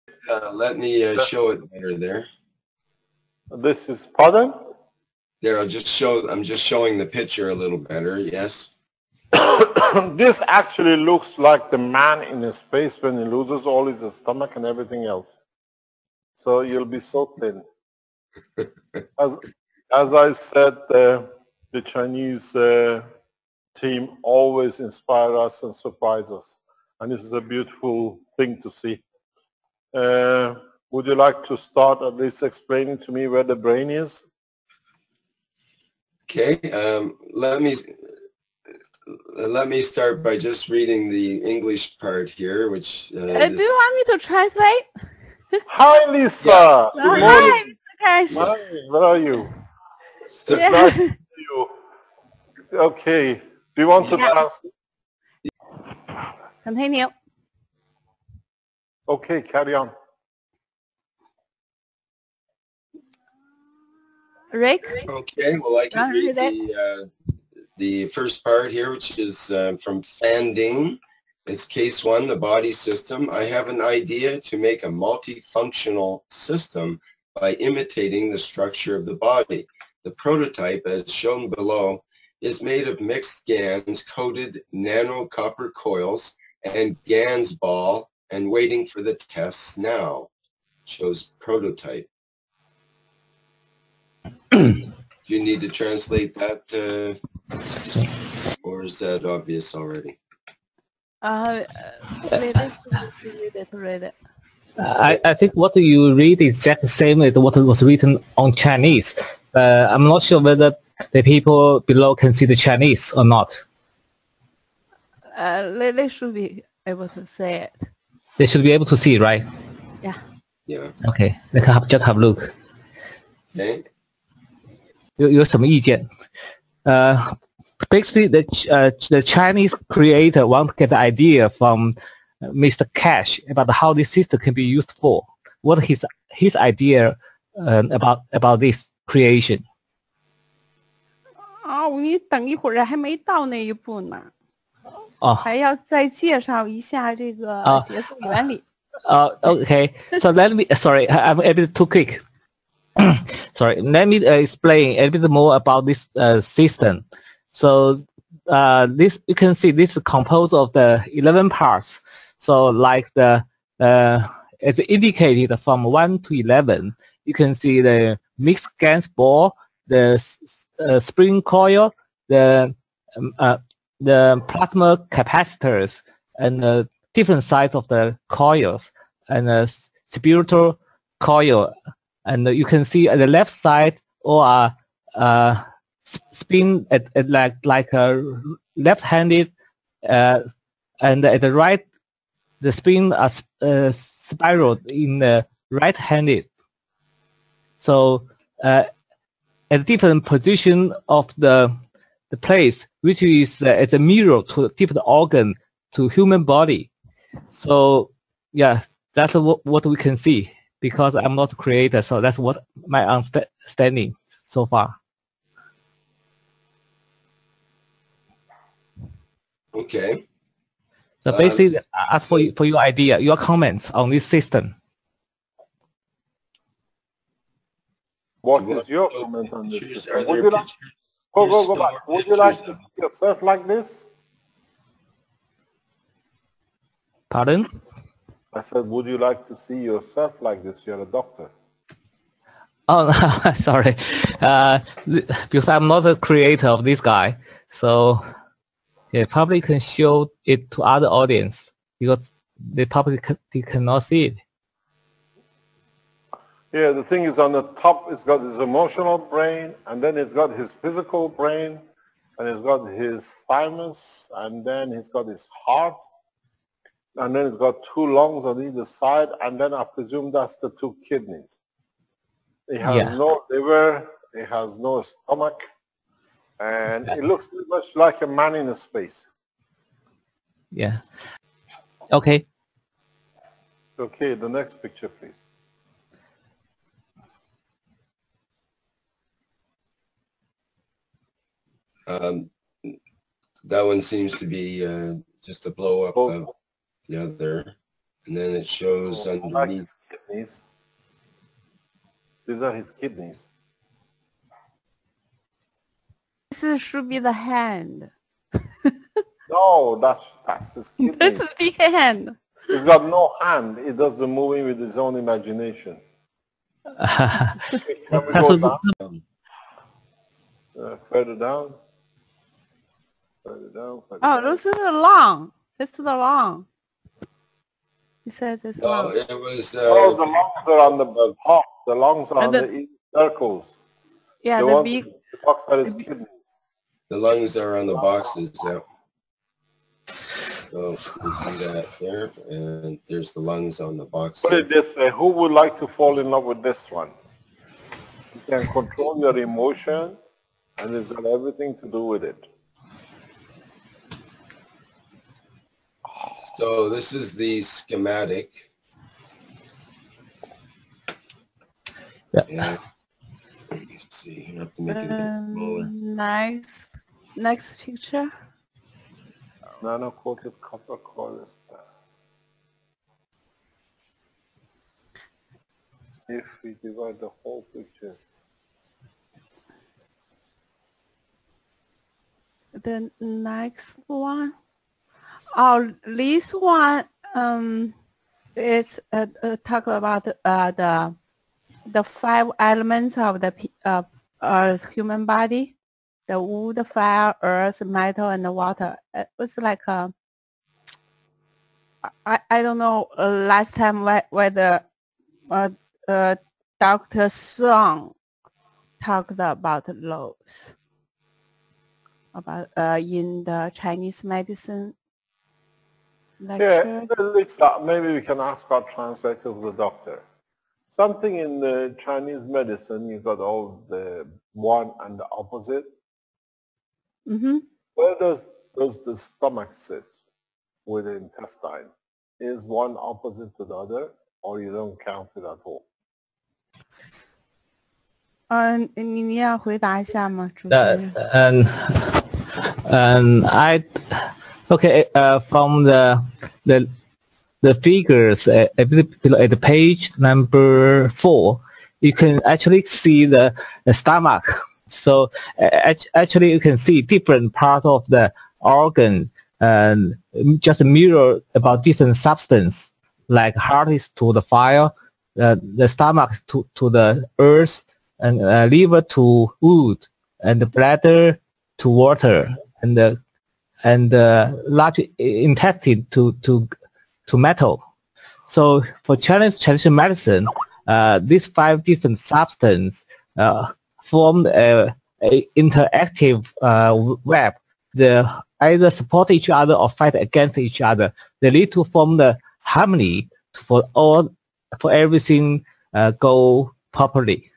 Let me show it better there. This is, pardon? There, I'm just showing the picture a little better, yes. This actually looks like the man in his face when he loses all his stomach and everything else. So you'll be so thin. As I said, the Chinese team always inspire us and surprise us. And this is a beautiful thing to see. Would you like to start at least explaining to me where the brain is? Okay, let me start by just reading the English part here, which do you want me to translate? Hi, Lisa. Yeah. Good morning. Hi, Hi, where are you? Yeah. Nice to see you. Okay. Do you want to translate? Continue. Okay, carry on. Rick? Okay, well, I can read the first part here, which is from Fan Ding. It's case 1, the body system. I have an idea to make a multifunctional system by imitating the structure of the body. The prototype, as shown below, is made of mixed GANs coated nano copper coils and GANs ball and waiting for the tests now. Shows prototype. Do you need to translate that, or is that obvious already? Read it. I think what you read is exactly the same as what was written on Chinese. I'm not sure whether the people below can see the Chinese or not. They should be able to say it. They should be able to see, right? Yeah. Yeah. Okay, they can just have a look. Okay. 有什么意见？ Basically, the Chinese creator want to get the idea from Mr. Cash about how this system can be used for. What his idea about this creation? 你等一会儿还没到那一步呢。 哦， 还要再介绍一下这个结构原理。 Okay. So let me. Sorry, I'm a bit too quick. Sorry. Let me explain a bit more about this system. So this, you can see this is composed of the 11 parts. So like it's indicated from 1 to 11. You can see the mixed GANs ball, the spring coil, the plasma capacitors, and different size of the coils, and the spiritual coil. And you can see at the left side all are spin at like a left-handed, and at the right, the spin are spiraled in the right-handed. So at different position of the place, which is as a mirror to different organ to human body. So yeah, that's what we can see, because I'm not a creator, so that's what my understanding so far. Okay. So basically, as for your idea, your comments on this system. What is your comment on this system? Would you like, go back. Would you like to see yourself like this? Pardon? I said, would you like to see yourself like this? You're a doctor. Oh, no, sorry. Because I'm not the creator of this guy, so yeah, probably can show it to other audience, because they probably cannot see it. Yeah, the thing is, on the top, it's got his emotional brain, and then it's got his physical brain, and it's got his thymus, and then he's got his heart, and then it's got 2 lungs on either side, and then I presume that's the 2 kidneys. It has no liver, it has no stomach, and it looks pretty much like a man in a space. Yeah. Okay. Okay, the next picture, please. That one seems to be just a blow up of the other. And then it shows Like underneath. his kidneys. These are his kidneys. This should be the hand. No, that's his This kidneys. is big hand. He's got no hand. He does the moving with his own imagination. Can we go down? Further down. Further down. Further Oh, down. this is the lung. This is the lung. You said it's No, lung. it was. Oh, the lungs are on the top. The lungs are on the- the circles. Yeah, The the one big. the outside is kidneys. The lungs are on the boxes. Yeah. So you see that there, and there's the lungs on the box. Put it this way, who would like to fall in love with this one? You can control your emotion, and it's got everything to do with it. So this is the schematic. Yeah. Let's see. You have to make it a bit smaller. Next picture. Nano-coated copper coil is there. If we divide the whole picture. The next one. Oh, this one is talk about the 5 elements of the human body: the wood, fire, earth, metal, and the water. It was like I don't know last time whether Dr. Song talked about those about in the Chinese medicine lecture. Yeah, let's maybe we can ask our translator of the doctor. Something in the Chinese medicine, you got all the one and the opposite. Mm-hmm. Where does the stomach sit with the intestine? Is one opposite to the other, or you don't count it at all? 你要回答一下吗，主持人？ And I from the figures a bit below at the page number 4, you can actually see the stomach. So actually you can see different part of the organ and just mirror about different substance, like heart is to the fire, the stomach to the earth, and liver to wood, and the bladder to water, and the large intestine to metal. So for Chinese traditional medicine, these 5 different substances form a interactive web. They either support each other or fight against each other. They need to form the harmony for everything go properly.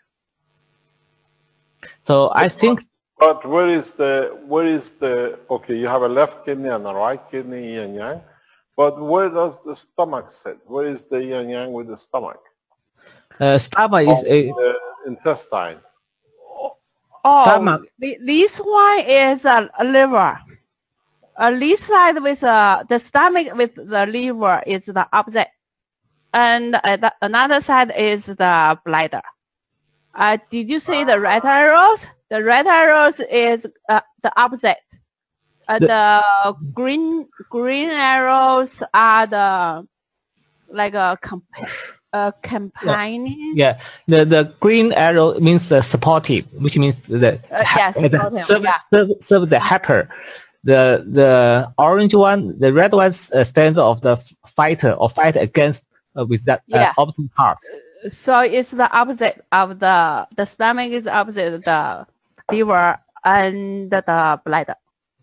So I think. But where is the okay, you have a left kidney and a right kidney, yin and yang, but where does the stomach sit? Where is the yin and yang with the stomach? Stomach is the intestine. Oh, stomach. This one is a liver. This side with the stomach with the liver is the opposite, and another side is the bladder. Did you see the red arrows? The red arrows is the opposite. The green arrows are the like a companion. Yeah, the green arrow means the supportive, which means the serve the helper. The orange one, the red one stands of the fighter or fight against with that opposite part. So it's the opposite of the stomach is opposite of the liver and the bladder.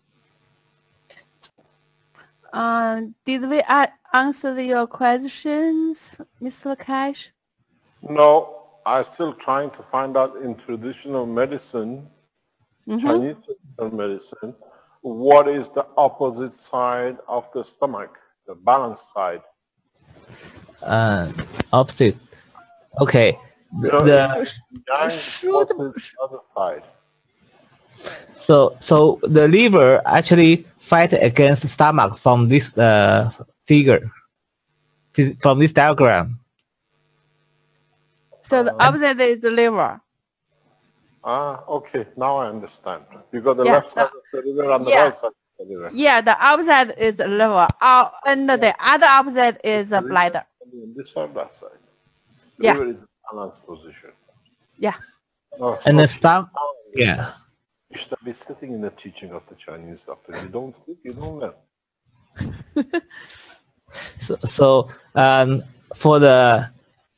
Did we answer your questions, Mr. Cash? No, I'm still trying to find out in traditional medicine, Chinese traditional medicine, what is the opposite side of the stomach, the balanced side? Opposite. Okay. The other side. So the liver actually fight against the stomach from this figure. from this diagram. So the opposite is the liver. Ah, okay. Now I understand. You got the Yeah, left side of the liver and the yeah. right side of the liver. Yeah, the opposite is liver, and the other opposite is a bladder. On this side, that side. The Yeah. liver is in balanced position. Yeah. Oh, And okay. the stomach, Now I yeah. understand. You should be sitting in the teaching of the Chinese doctor. You don't sit, you don't learn. So for the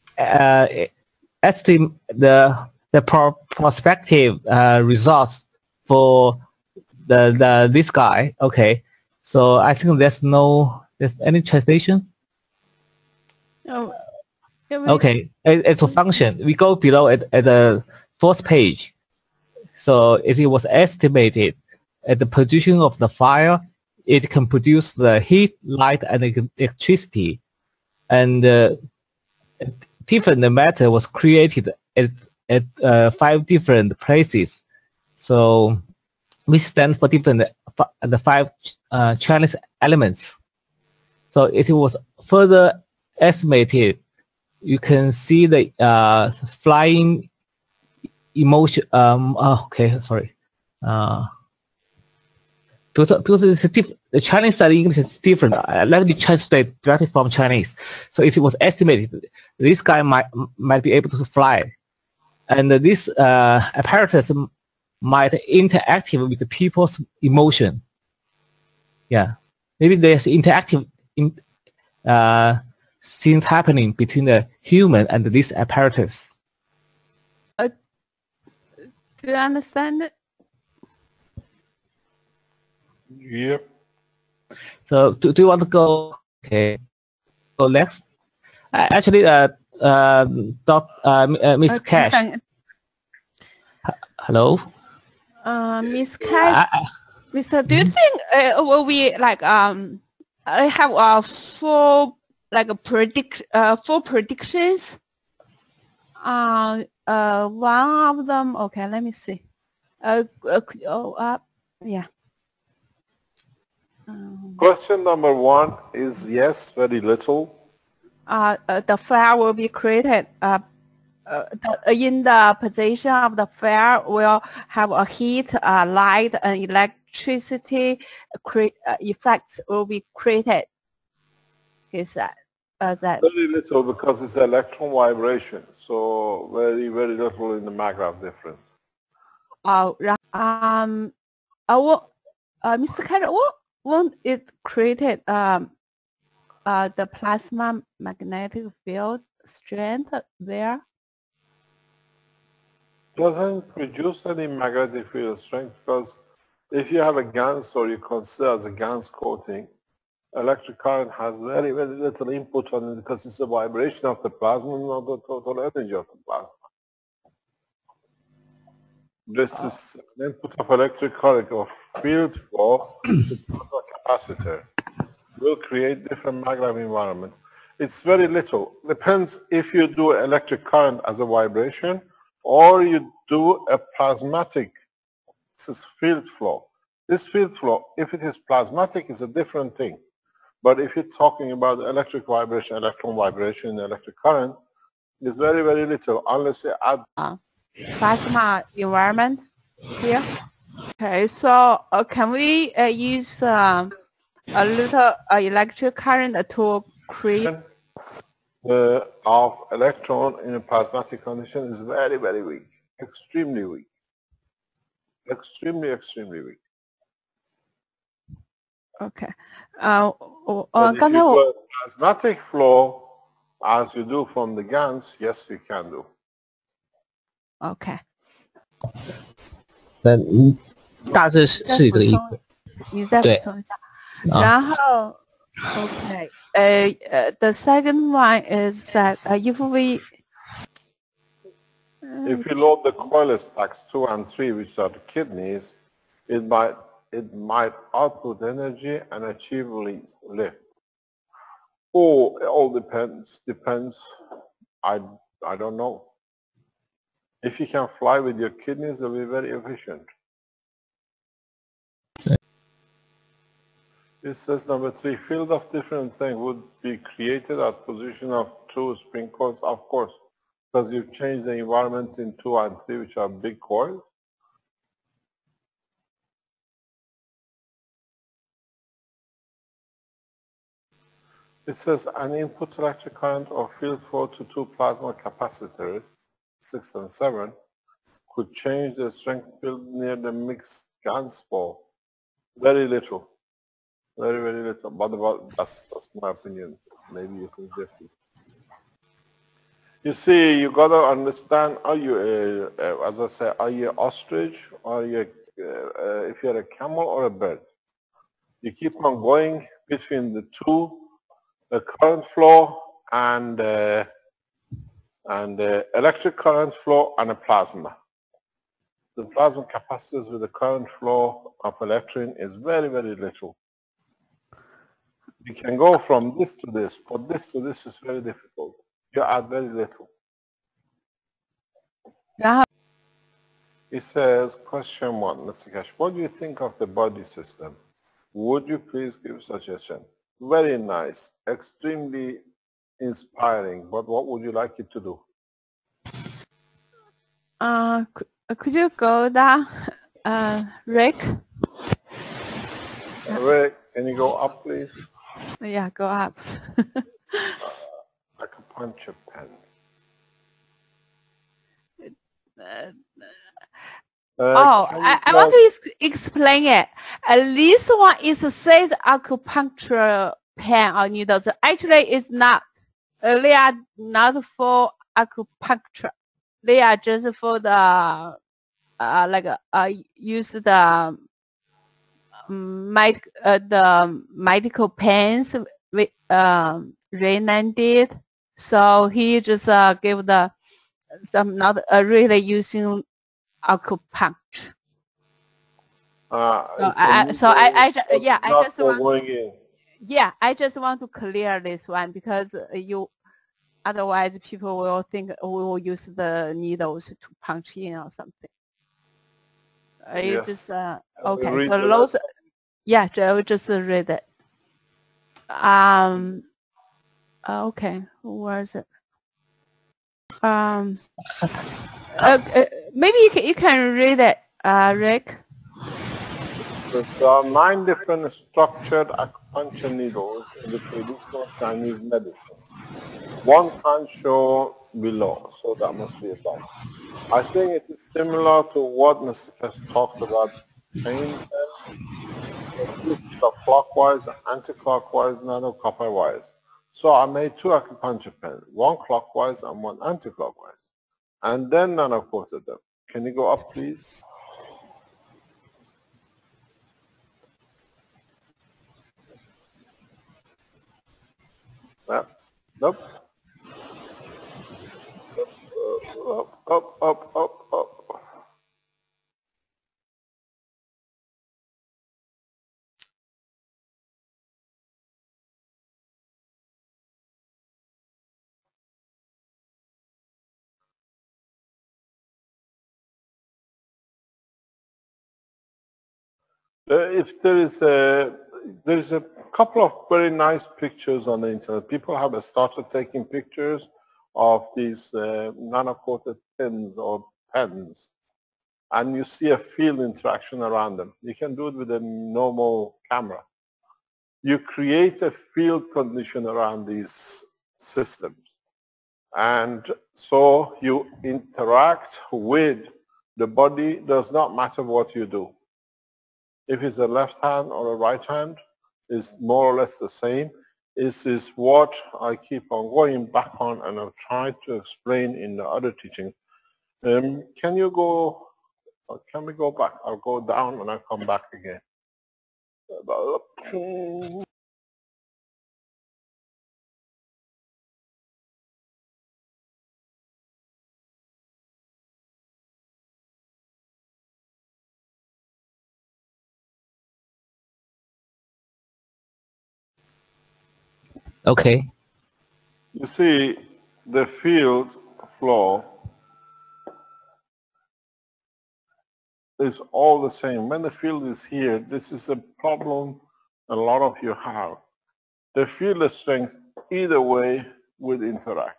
prospective results for this guy. Okay, so I think there's any translation. Oh, Okay, it's a function. We go below at the fourth page. So if it was estimated at the position of the fire, it can produce the heat, light, and electricity. And different matter was created at 5 different places. So we stand for the 5 Chinese elements. So it was further estimated. You can see the flying emotion. Okay, sorry. Because it's the Chinese side English is different. Let me translate directly from Chinese. So if it was estimated, this guy might be able to fly, and this apparatus might interact with the people's emotion. Yeah, maybe there's interactive things happening between the human and this apparatus. do you understand it? Yep. So do you want to go? Okay, go next. Actually, Miss Cash. Hello. Miss Cash. Mr. Do you think will we like I have four predictions? One of them. Okay, let me see. Yeah. Question number 1 is yes, very little. The fire will be created. In the position of the fire will have a heat, light, and electricity effects will be created. Is that? Very little because it's electron vibration, so very, very little in the Magrath difference. Mr. Carter, won't it created the plasma magnetic field strength there? Doesn't produce any magnetic field strength because if you have a GaNs or you consider as a GaNs coating, electric current has very, very little input on it because it's a vibration of the plasma, not the total energy of the plasma. This is an input of electric current or field flow to a capacitor. Will create different maglev environments. It's very little. Depends if you do electric current as a vibration or you do a plasmatic. This is field flow. This field flow, if it is plasmatic, is a different thing. But if you're talking about electric vibration, electron vibration, electric current, it's very, very little unless you add plasma environment here. Okay, so can we use a little electric current to create of electron in a plasmatic condition is very, very weak, extremely weak, extremely, extremely weak. Okay. But if you do a plasmatic flow as you do from the GaNs, yes, we can do. Okay. 大致是这个意思。 你再补充一下。然后 Okay. The second one is that if we if you load the coil stacks 2 and 3, which are the kidneys, it might output energy and achieve lift. Oh, it all depends. I don't know. If you can fly with your kidneys, it'll be very efficient. It says number 3, field of different thing would be created at position of 2 spring coils, of course, because you've changed the environment in 2 and 3, which are big coils. It says an input electric current or field flow to 2 plasma capacitors, 6 and 7, could change the strength field near the mixed GaN spool. Very little. Very, very little. But that's my opinion. Maybe you think different. You see, you got to understand, are you, as I say, are you ostrich, or are you, if you're a camel or a bird? You keep on going between the two, the current flow and electric current flow and a plasma. The plasma capacitors with the current flow of electron is very, very little. You can go from this to this, but this to this is very difficult. You add very little. Yeah. It says, question 1, Mr. Cash, what do you think of the body system? Would you please give suggestion? Very nice, extremely inspiring, but what would you like it to do? Could you go down, Rick? Rick, can you go up, please? Yeah, go up. Like a puncher pen. I want to explain it. This one is says acupuncture pen or needles. Actually, it's not. They are not for acupuncture. They are just for the use the medical pens with Renan did. So he just gave the some not really using acupuncture. I just want to clear this one because otherwise people will think we will use the needles to punch in or something. Yes. Just okay. So those, yeah, Joe just read it. Okay, where is it? Maybe you can read it, Rick. There are 9 different structured acupuncture needles in the traditional Chinese medicine. One can't show below, so that must be above. I think it is similar to what Mr. Kess talked about, pain pen. Consists of clockwise, anti-clockwise, nano-copper-wise. So I made 2 acupuncture pens, one clockwise and one anti-clockwise, and then nano-coated them. Can you go up, please? Nope. Up. If there is a couple of very nice pictures on the internet. People have started taking pictures of these nano-coated pins or pens, and you see a field interaction around them. You can do it with a normal camera. You create a field condition around these systems, and so you interact with the body. Does not matter what you do. If it's a left hand or a right hand, is more or less the same. This is what I keep on going back on, and I've tried to explain in the other teachings. Can we go back? I'll go down and I'll come back again. Okay. You see, the field flow is all the same. When the field is here, this is a problem a lot of you have, the field strength either way would interact.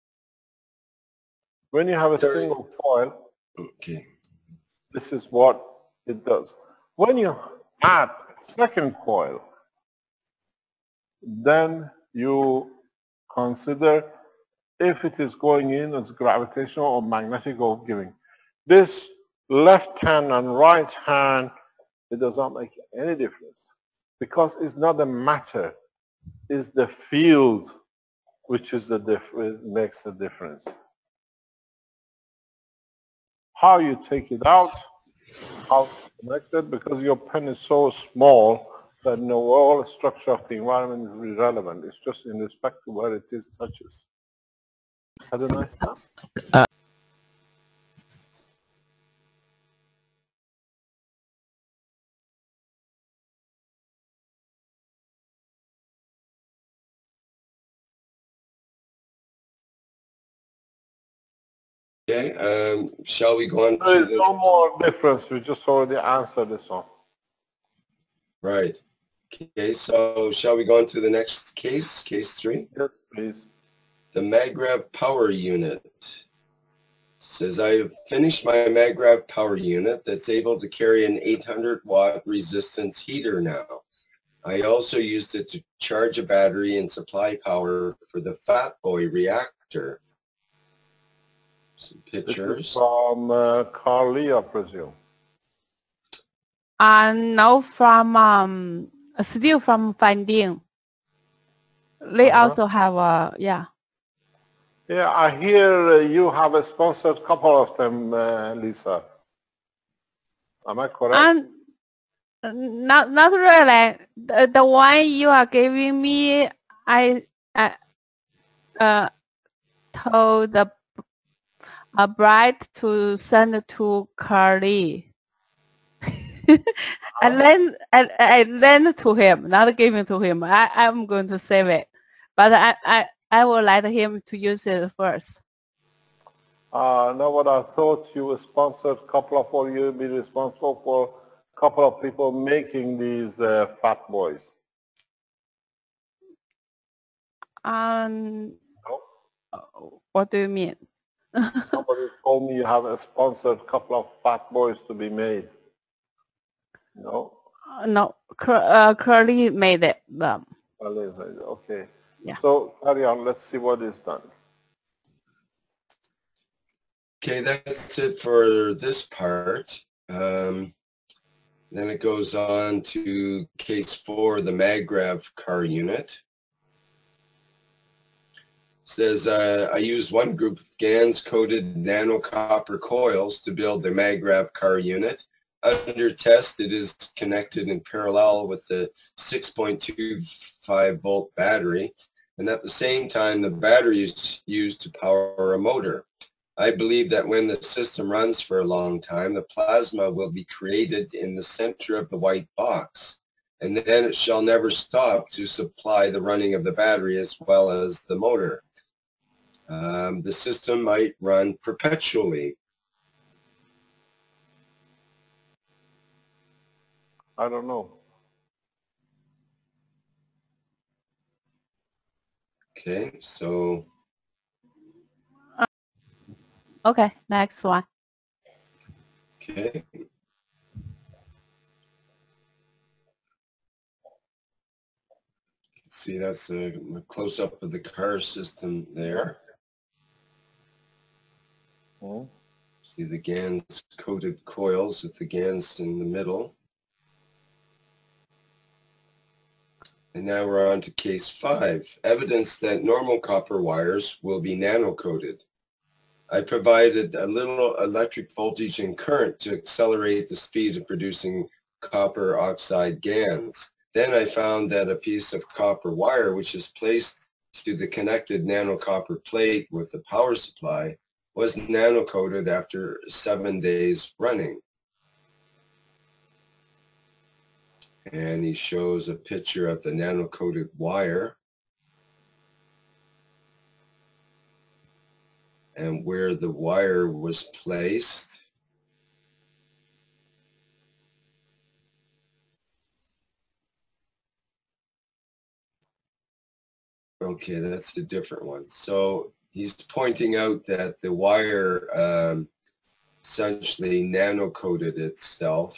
When you have a Sorry. single coil, Okay. this is what it does. When you add second coil, then you consider if it is going in as gravitational or magnetic or giving. This left hand and right hand, it does not make any difference because it's not the matter, it's the field which is makes the difference. How you take it out, how it's connected, because your pen is so small that no, all the structure of the environment is irrelevant. It's just in respect to where it is touches. Had a nice time. Okay, shall we go on There to is the... no more difference. We just already answered this one. Right. Okay, so shall we go on to the next case, case 3? Yes, please. The MagRav power unit. Says I have finished my MagRav power unit that's able to carry an 800 watt resistance heater now. I also used it to charge a battery and supply power for the Fat Boy reactor. Some pictures. This is from Carly, I presume. No, from still from Finding. They also have yeah. Yeah, I hear you have a sponsored couple of them, Lisa. Am I correct? Not really. The one you are giving me, I told the bride to send to Carly. I lent to him, not giving to him. I'm going to save it, but I will let him to use it first. No, but I thought you were sponsored a couple of, or you'd be responsible for a couple of people making these Fat Boys. No? No? What do you mean? Somebody told me you have a sponsored couple of Fat Boys to be made. No? No, Curly made it. Okay. Yeah. So carry on. Let's see what is done. Okay, that's it for this part. Then it goes on to case 4, the MagRav car unit. Says I used one group of GaNs-coated nano-copper coils to build the MagRav car unit. Under test, it is connected in parallel with the 6.25 volt battery, and at the same time, the battery is used to power a motor. I believe that when the system runs for a long time, the plasma will be created in the center of the white box, and then it shall never stop to supply the running of the battery as well as the motor. The system might run perpetually. I don't know. Okay, so... Okay, next one. Okay. See, that's a close-up of the car system there. Hmm? See the GaNs-coated coils with the GaNs in the middle. And now we're on to case 5, evidence that normal copper wires will be nano-coated. I provided a little electric voltage and current to accelerate the speed of producing copper oxide GaNs. Then I found that a piece of copper wire which is placed to the connected nano-copper plate with the power supply was nano-coated after 7 days running. And he shows a picture of the nano-coated wire and where the wire was placed. Okay, that's a different one. So he's pointing out that the wire essentially nano-coated itself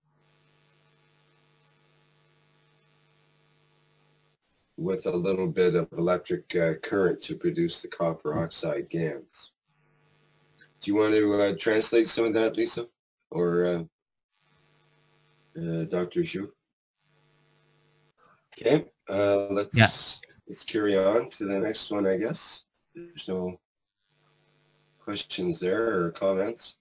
with a little bit of electric current to produce the copper oxide GaNs. Do you want to translate some of that, Lisa? Or Dr. Zhu? Okay, let's carry on to the next one, I guess. There's no questions there or comments.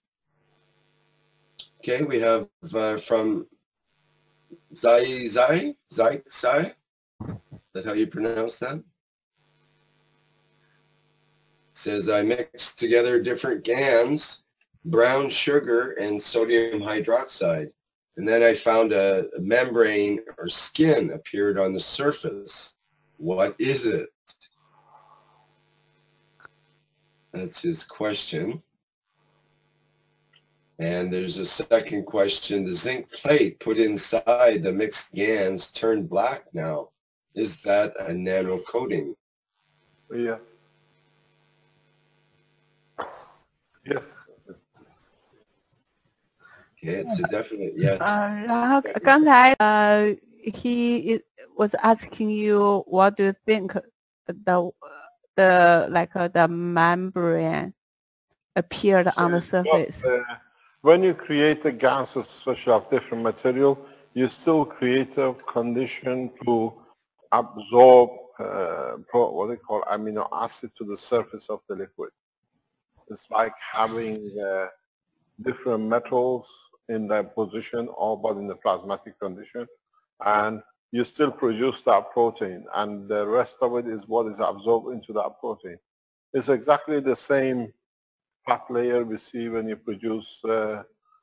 Okay, we have from Zai. Is that how you pronounce that? Says, I mixed together different GaNs, brown sugar, and sodium hydroxide. And then I found a membrane or skin appeared on the surface. What is it? That's his question. And there's a second question. The zinc plate put inside the mixed GaNs turned black now. Is that a nano coating? Yes. Yes. Okay, it's a definite yes. 然后刚才he was asking you what do you think the membrane appeared on the surface. When you create a gas, especially of different material, you still create a condition to absorb what they call amino acid to the surface of the liquid. It's like having different metals in that position, or but in the plasmatic condition, and you still produce that protein, and the rest of it is what is absorbed into that protein. It's exactly the same fat layer we see when you produce the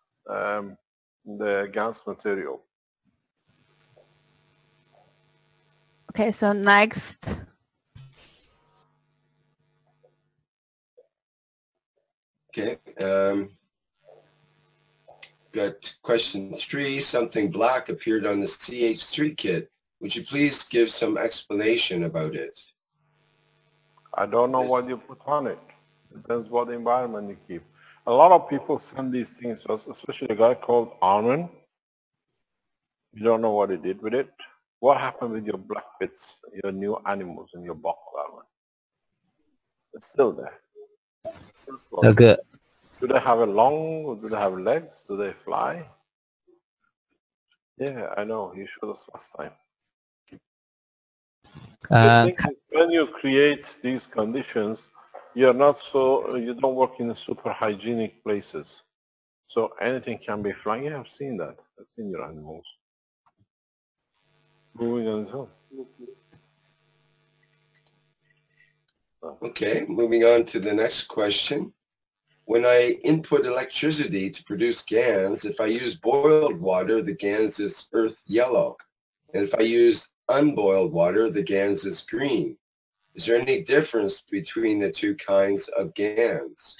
GaNs material. Okay, so next. Okay. Got question 3. Something black appeared on the CH3 kit. Would you please give some explanation about it? I don't know what you put on it. Depends what environment you keep. A lot of people send these things to us, especially a guy called Armin. You don't know what he did with it. What happened with your black bits, your new animals in your box, Armin? It's still there. It's still Okay. do they have a long, do they have legs? Do they fly? Yeah, I know. You showed us last time. The thing is, when you create these conditions, you don't work in super hygienic places. So anything can be flying. Yeah, I've seen that. I've seen your animals moving on its own. Okay, moving on to the next question. When I input electricity to produce GaNs, if I use boiled water, the GaNs is earth yellow. And if I use unboiled water, the GaNs is green. Is there any difference between the two kinds of GaNs?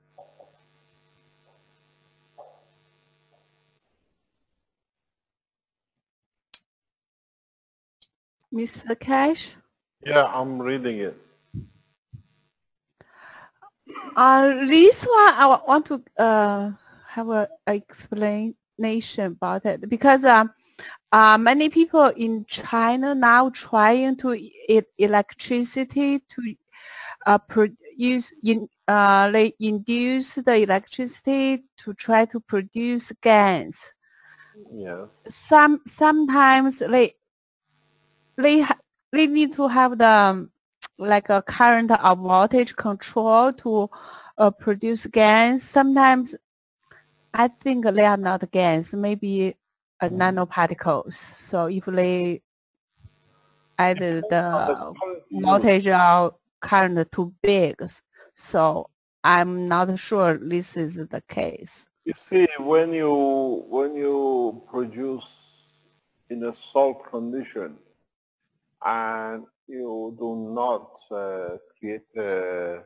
Mr. Cash? Yeah, I'm reading it. This one I want to have an explanation about it because many people in China now trying to electricity to they induce the electricity to try to produce GaNs. Yes. Sometimes they need to have the like a current or voltage control to produce GaNs. Sometimes I think they are not GaNs, maybe nanoparticles. So if they add the voltage or current too big, so I'm not sure this is the case. You see, when you produce in a salt condition and you do not create a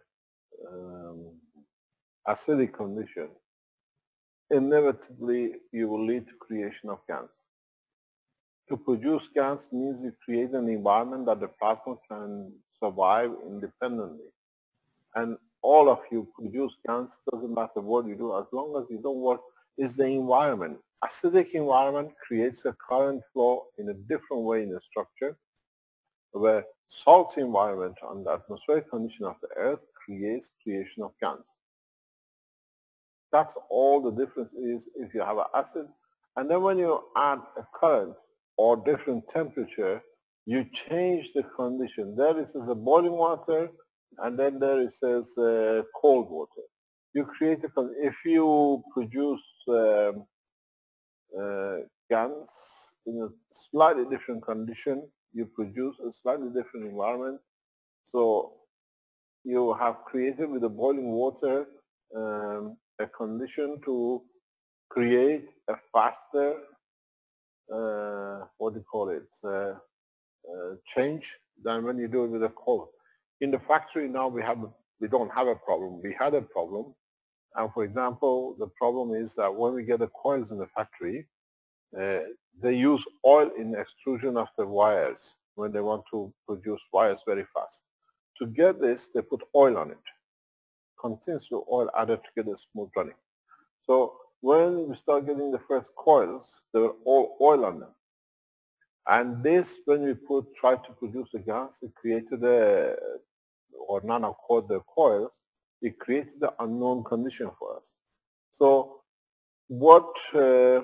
acidic condition, inevitably you will lead to creation of GaNs. To produce GaNs means you create an environment that the plasma can survive independently. And all of you produce GANs, doesn't matter what you do, as long as you don't work, is the environment. Acidic environment creates a current flow in a different way in the structure, where salty environment on the atmospheric condition of the earth creates creation of GANs. That's all the difference is if you have an acid. And then when you add a current or different temperature, you change the condition. There is the boiling water, and then there is cold water. You create a, if you produce GANs in a slightly different condition, you produce a slightly different environment. So you have created with the boiling water a condition to create a faster, what do you call it, change than when you do it with a cold. In the factory now we don't have a problem. We had a problem. And for example, the problem is that when we get the coils in the factory, they use oil in extrusion of the wires when they want to produce wires very fast. To get this, they put oil on it. Continuously oil added to get it smooth running. So when we start getting the first coils, they were all oil on them. And this, when we try to produce the gas, it created or nanocoat the coils, it created the unknown condition for us. So what, the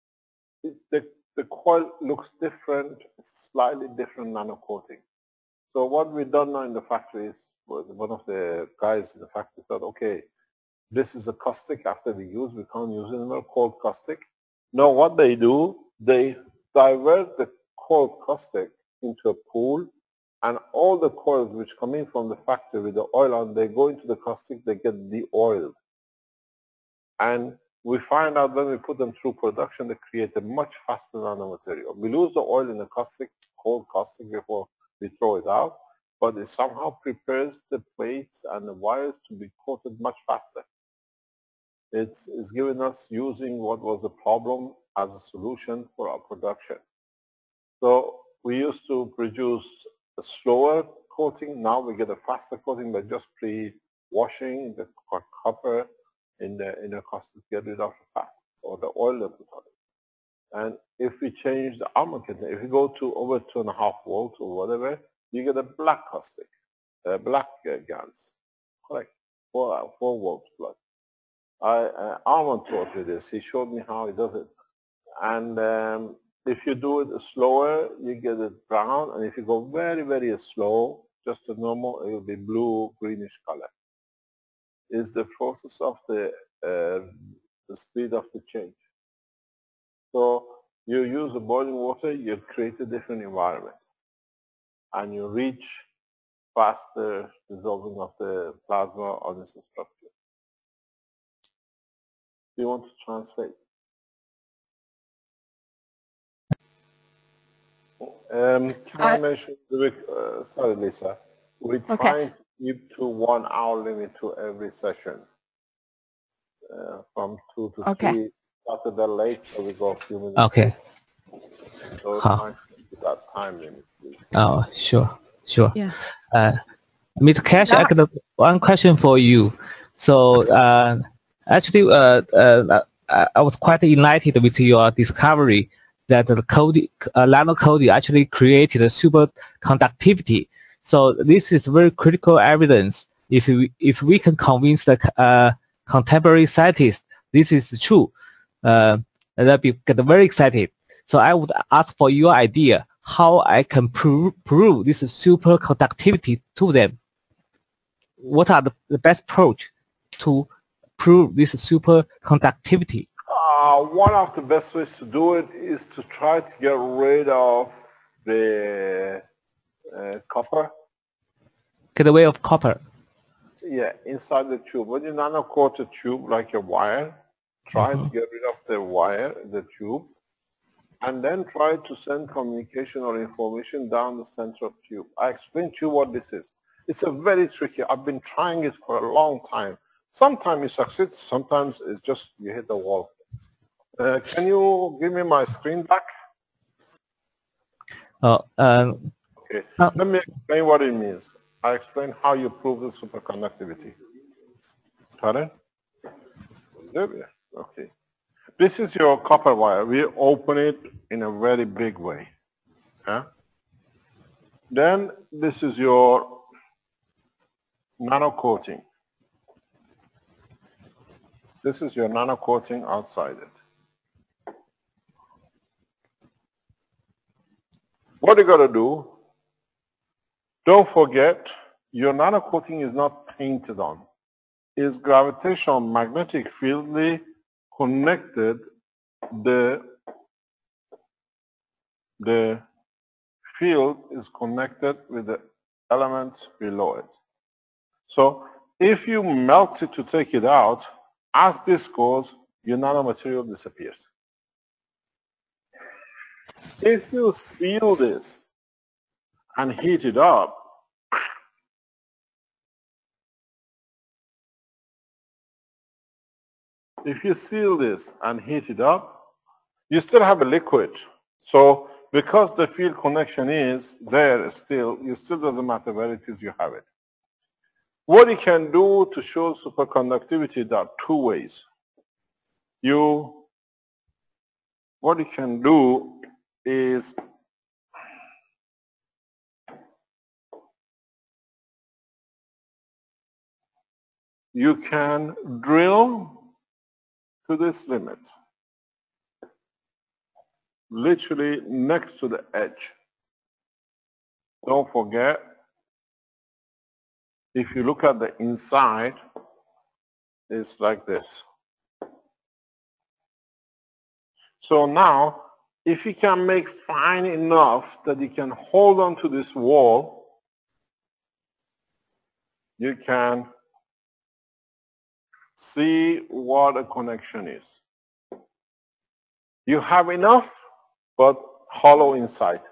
coil looks different, slightly different nanocoating. So what we've done now in the factory is, one of the guys in the factory thought, okay, this is a caustic after we use, we can't use it anymore, cold caustic. Now what they do, they divert the cold caustic into a pool, and all the coils which come in from the factory with the oil on, they go into the caustic, they get de-oiled. And we find out when we put them through production, they create a much faster nanomaterial. We lose the oil in the caustic, cold caustic, before we throw it out, but it somehow prepares the plates and the wires to be coated much faster. It's giving us using what was a problem as a solution for our production. So we used to produce a slower coating. Now we get a faster coating by just pre-washing the copper in the caustic to get rid of the fat or the oil they put on it. And if we change the armor container, if you go to over 2.5 volts or whatever, you get a black caustic, black GANs, correct, 4 volts plus. Armand taught me this. He showed me how he does it. And if you do it slower, you get it brown. And if you go very, very slow, just a normal, it will be blue, greenish color. It's the process of the speed of the change. So you use the boiling water, you create a different environment. And you reach faster dissolving of the plasma on this structure. Do you want to translate? Can I mention, sorry Lisa, we're trying to keep to 1 hour limit to every session. From 2 to 3, started that late, so we go a few minutes. Okay. So trying to keep that time limit, please. Oh, sure. Yeah. Mr. Cash, I got one question for you. So actually, I was quite enlightened with your discovery that the nanocoating actually created a superconductivity. So this is very critical evidence. If we can convince the contemporary scientists this is true, they'll get very excited. So I would ask for your idea how I can prove this superconductivity to them. What are the best approach to prove this superconductivity? One of the best ways to do it is to try to get rid of the copper. Get away of copper. Yeah, inside the tube. When you nanocoat a tube like a wire, try to get rid of the wire, the tube, and then try to send communication or information down the center of the tube. I explained to you what this is. It's a very tricky. I've been trying it for a long time. Sometimes you succeed, sometimes it's just you hit the wall. Can you give me my screen back? Okay. Let me explain what it means. I explained how you prove the superconductivity. Pardon? Okay. This is your copper wire. We open it in a very big way. Yeah? Then this is your nano coating. This is your nano coating outside it. What you got to do, don't forget, your nano coating is not painted on. It's gravitational magnetic fieldly connected the field is connected with the elements below it. So if you melt it to take it out, as this goes, your nanomaterial disappears. If you seal this and heat it up, if you seal this and heat it up, you still have a liquid. So because the field connection is there still, it still doesn't matter where it is you have it. What you can do to show superconductivity, there are two ways. What you can do is you can drill to this limit, literally next to the edge. Don't forget, if you look at the inside, it's like this. So now, if you can make fine enough that you can hold on to this wall, you can see what a connection is. You have enough, but hollow inside.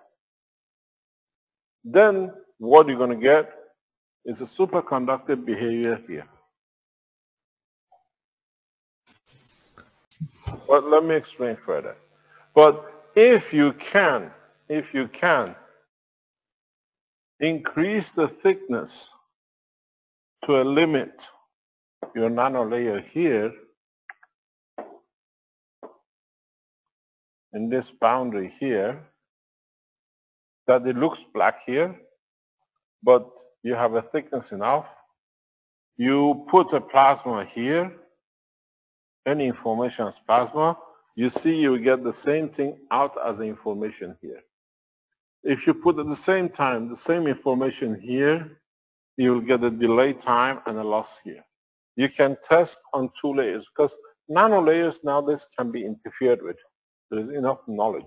Then what you're going to get is a superconductive behavior here. But let me explain further. But if you can increase the thickness to a limit, your nanolayer here, in this boundary here, that it looks black here, but you have a thickness enough, you put a plasma here, any information as plasma, you see you get the same thing out as the information here. If you put at the same time the same information here, you will get a delay time and a loss here. You can test on two layers because nano layers nowadays can be interfered with. There is enough knowledge.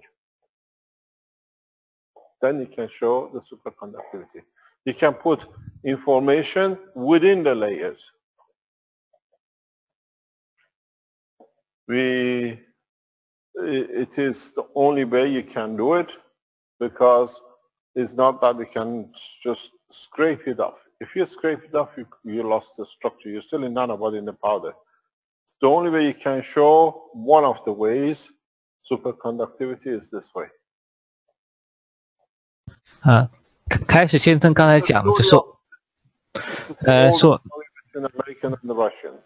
Then you can show the superconductivity. You can put information within the layers. It is the only way you can do it because it's not that you can just scrape it off. If you scrape it off, you lost the structure. You're still in nanobody in the powder. It's the only way you can show one of the ways superconductivity is this way. 开始先生刚才讲的就说 American and the Russians.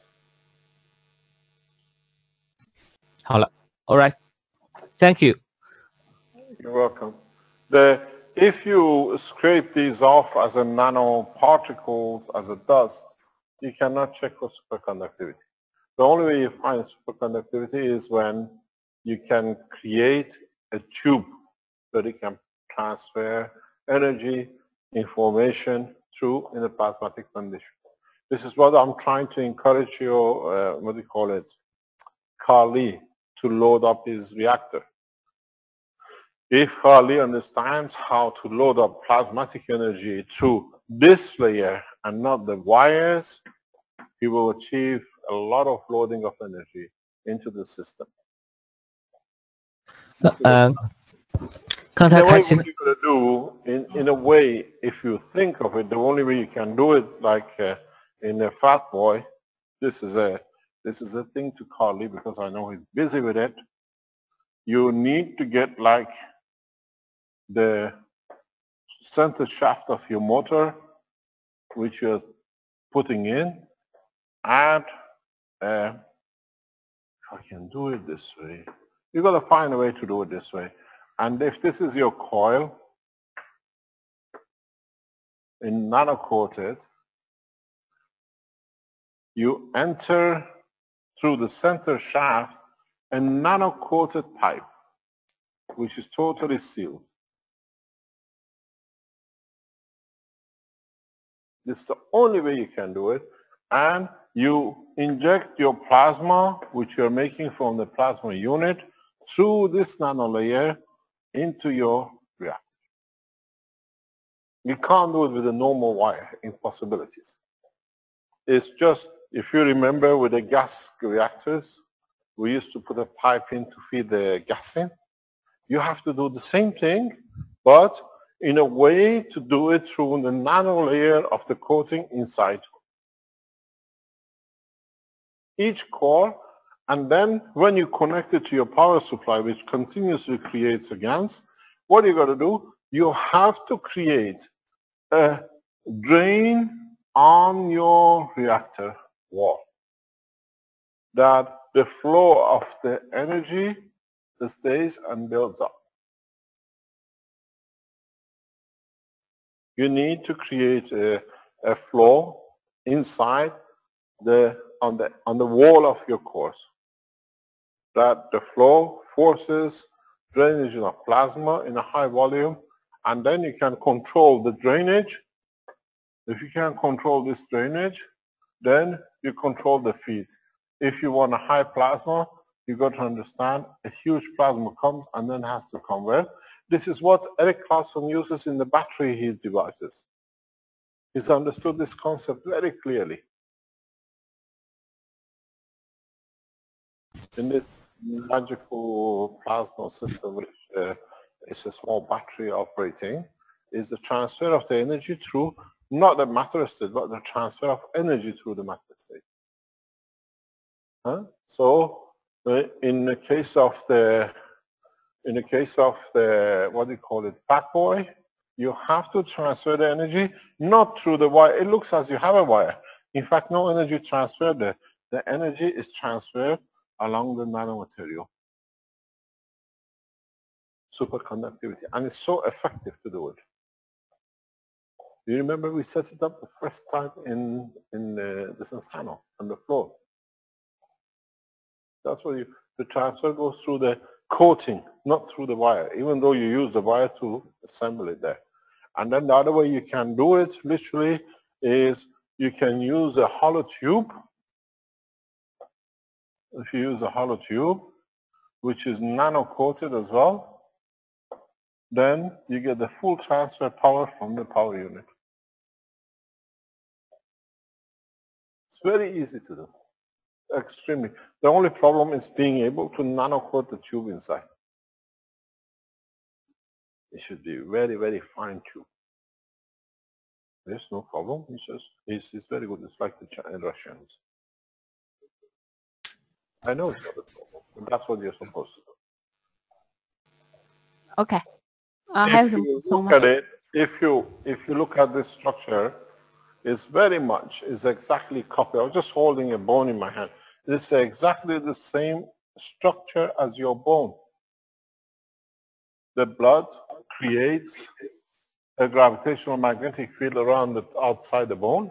好了 ，All right, thank you. You're welcome. If you scrape these off as a nanoparticle, as a dust, you cannot check for superconductivity. The only way you find superconductivity is when you can create a tube that you can transfer energy, information through in a plasmatic condition. This is what I'm trying to encourage your, Carl Lee, to load up his reactor. If Carl Lee understands how to load up plasmatic energy through this layer and not the wires, he will achieve a lot of loading of energy into the system. 刚才开始 what you're going to do, in a way, if you think of it, the only way you can do it, like in a Fat Boy, this is a thing to Carl Lee because I know he's busy with it. You need to get like the center shaft of your motor which you're putting in, add, if I can do it this way, you've got to find a way to do it this way. And if this is your coil in nano-coated, you enter through the center shaft a nano-coated pipe, which is totally sealed. This is the only way you can do it. And you inject your plasma, which you're making from the plasma unit, through this nanolayer into your reactor. You can't do it with a normal wire, impossibilities. It's just, if you remember with the gas reactors, we used to put a pipe in to feed the gas in. You have to do the same thing, but in a way to do it through the nanolayer of the coating inside each core, and then when you connect it to your power supply, which continuously creates a gas, what you got to do? You have to create a drain on your reactor wall that the flow of the energy stays and builds up. You need to create a flow inside on the wall of your cores, that the flow forces drainage of plasma in a high volume, and then you can control the drainage. If you can control this drainage, then you control the feed. If you want a high plasma, you got to understand a huge plasma comes and then has to convert. This is what Erik Clapson uses in the battery his devices. He's understood this concept very clearly. In this magical plasma system, which is a small battery operating, is the transfer of the energy through, not the matter state, but the transfer of energy through the matter state. So in the case of the what do you call it, fat boy, you have to transfer the energy not through the wire. It looks as you have a wire. In fact, no energy transfer there. The energy is transferred along the nanomaterial. Superconductivity. And it's so effective to do it. Do you remember we set it up the first time in the Sensano on the floor? That's what the transfer goes through the coating, not through the wire, even though you use the wire to assemble it there. And then the other way you can do it, literally, is you can use a hollow tube. If you use a hollow tube, which is nano-coated as well, then you get the full transfer power from the power unit. It's very easy to do. Extremely. The only problem is being able to nano-coat the tube inside. It should be very, very fine tube. There's no problem. It's very good. It's like the Russians. I know it's not a problem, but that's what you're supposed to do. Okay. I have so much. If you look at this structure, it's very much, is exactly copy. I was just holding a bone in my hand. It's exactly the same structure as your bone. The blood creates a gravitational magnetic field around the outside the bone.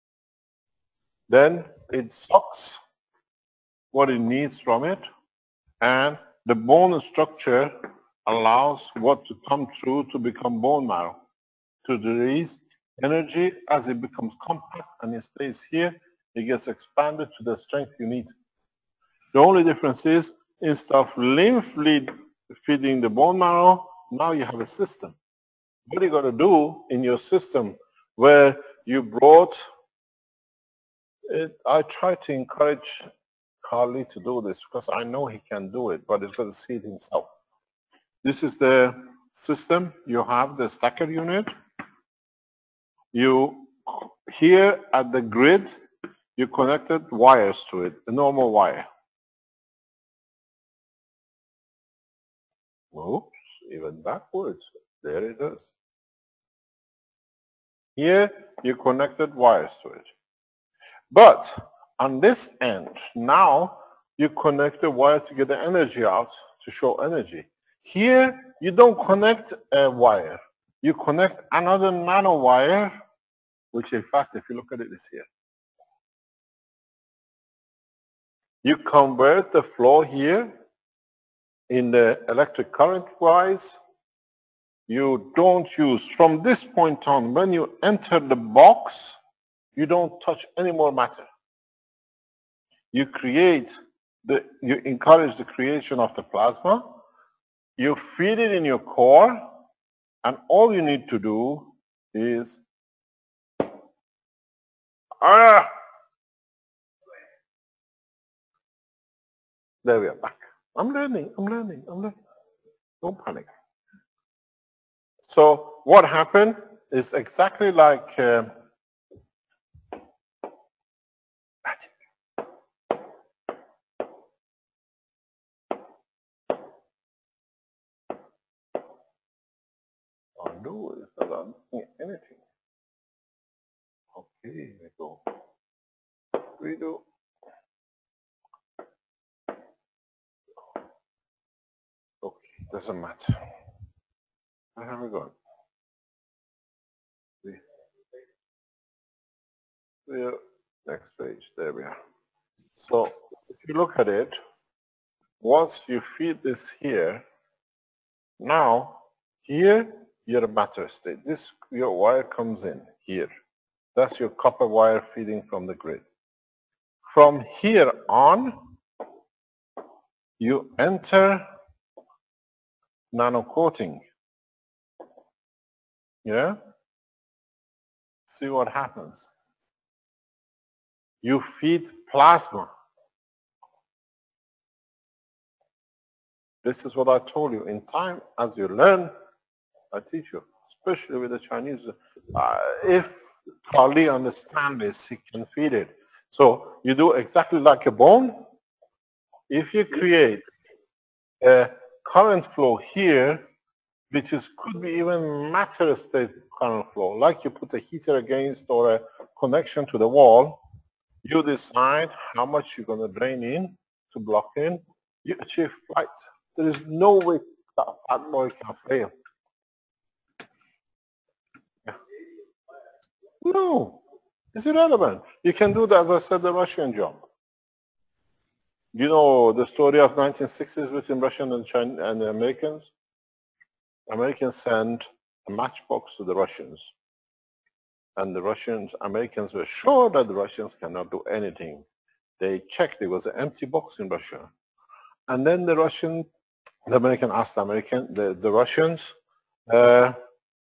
Then it sucks what it needs from it, and the bone structure allows what to come through to become bone marrow, to release energy as it becomes compact and it stays here. It gets expanded to the strength you need. The only difference is, instead of lymph lead feeding the bone marrow, now you have a system. What are you going to do in your system where you brought it? I try to encourage Carly to do this because I know he can do it, but he's got to see it himself. This is the system. You have the stacker unit. You, here at the grid, you connected wires to it, a normal wire. Oops, even backwards. There it is. Here, you connected wires to it. But on this end, now you connect the wire to get the energy out to show energy. Here, you don't connect a wire. You connect another nanowire, which in fact, if you look at it, is here. You convert the flow here in the electric current wise. You don't use, from this point on, when you enter the box, you don't touch any more matter. You you encourage the creation of the plasma. You feed it in your core, and all you need to do is there we are back. I'm learning. Don't panic. So what happened is exactly like undo is not doing anything. Okay, we go. Redo. Okay, doesn't matter. Where have we gone? Next page, there we are. So if you look at it, once you feed this here, now here your matter state. Your wire comes in here. That's your copper wire feeding from the grid. From here on, you enter nano coating. Yeah? See what happens. You feed plasma. This is what I told you. In time, as you learn, I teach you, especially with the Chinese. If Carly understands this, he can feed it. So you do exactly like a bone. If you create a current flow here, which could be even matter state current flow, like you put a heater against or a connection to the wall, you decide how much you're going to drain in to block in, you achieve flight. There is no way that boy can fail. Yeah. No, it's irrelevant. You can do that, as I said, the Russian jump. You know the story of 1960s between Russian and the Americans? Americans sent a matchbox to the Russians. And the Americans were sure that the Russians cannot do anything. They checked, it was an empty box in Russia. And then the American asked the Russians, have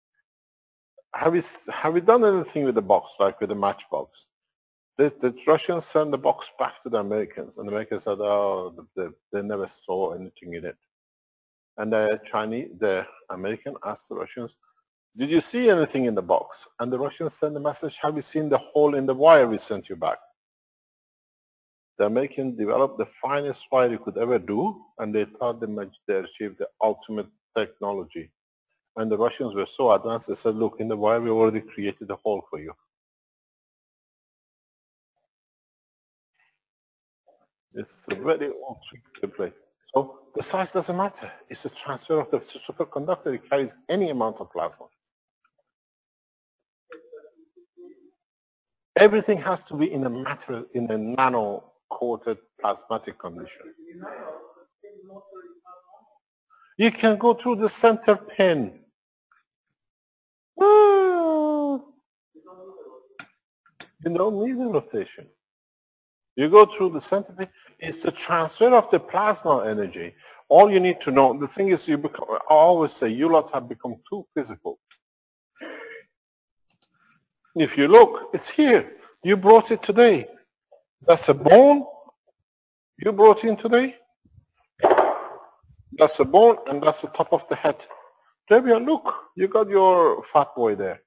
you done anything with the box, like with the matchbox? The Russians sent the box back to the Americans, and the Americans said, oh, they never saw anything in it. And the American asked the Russians, did you see anything in the box? And the Russians sent the message, have you seen the hole in the wire we sent you back? The Americans developed the finest wire you could ever do, and they thought they achieved the ultimate technology. And the Russians were so advanced, they said, look, in the wire we already created a hole for you. It's a very old trick to play. So the size doesn't matter. It's a transfer of the superconductor. It carries any amount of plasma. Everything has to be in a nano-coated plasmatic condition. You can go through the center pin. You don't need a rotation. You go through the center pin. It's the transfer of the plasma energy. All you need to know, the thing is, I always say, you lot have become too physical. If you look, it's here. You brought it today. That's a bone. You brought in today. That's a bone, and that's the top of the head. There we are. Look, you got your fat boy there.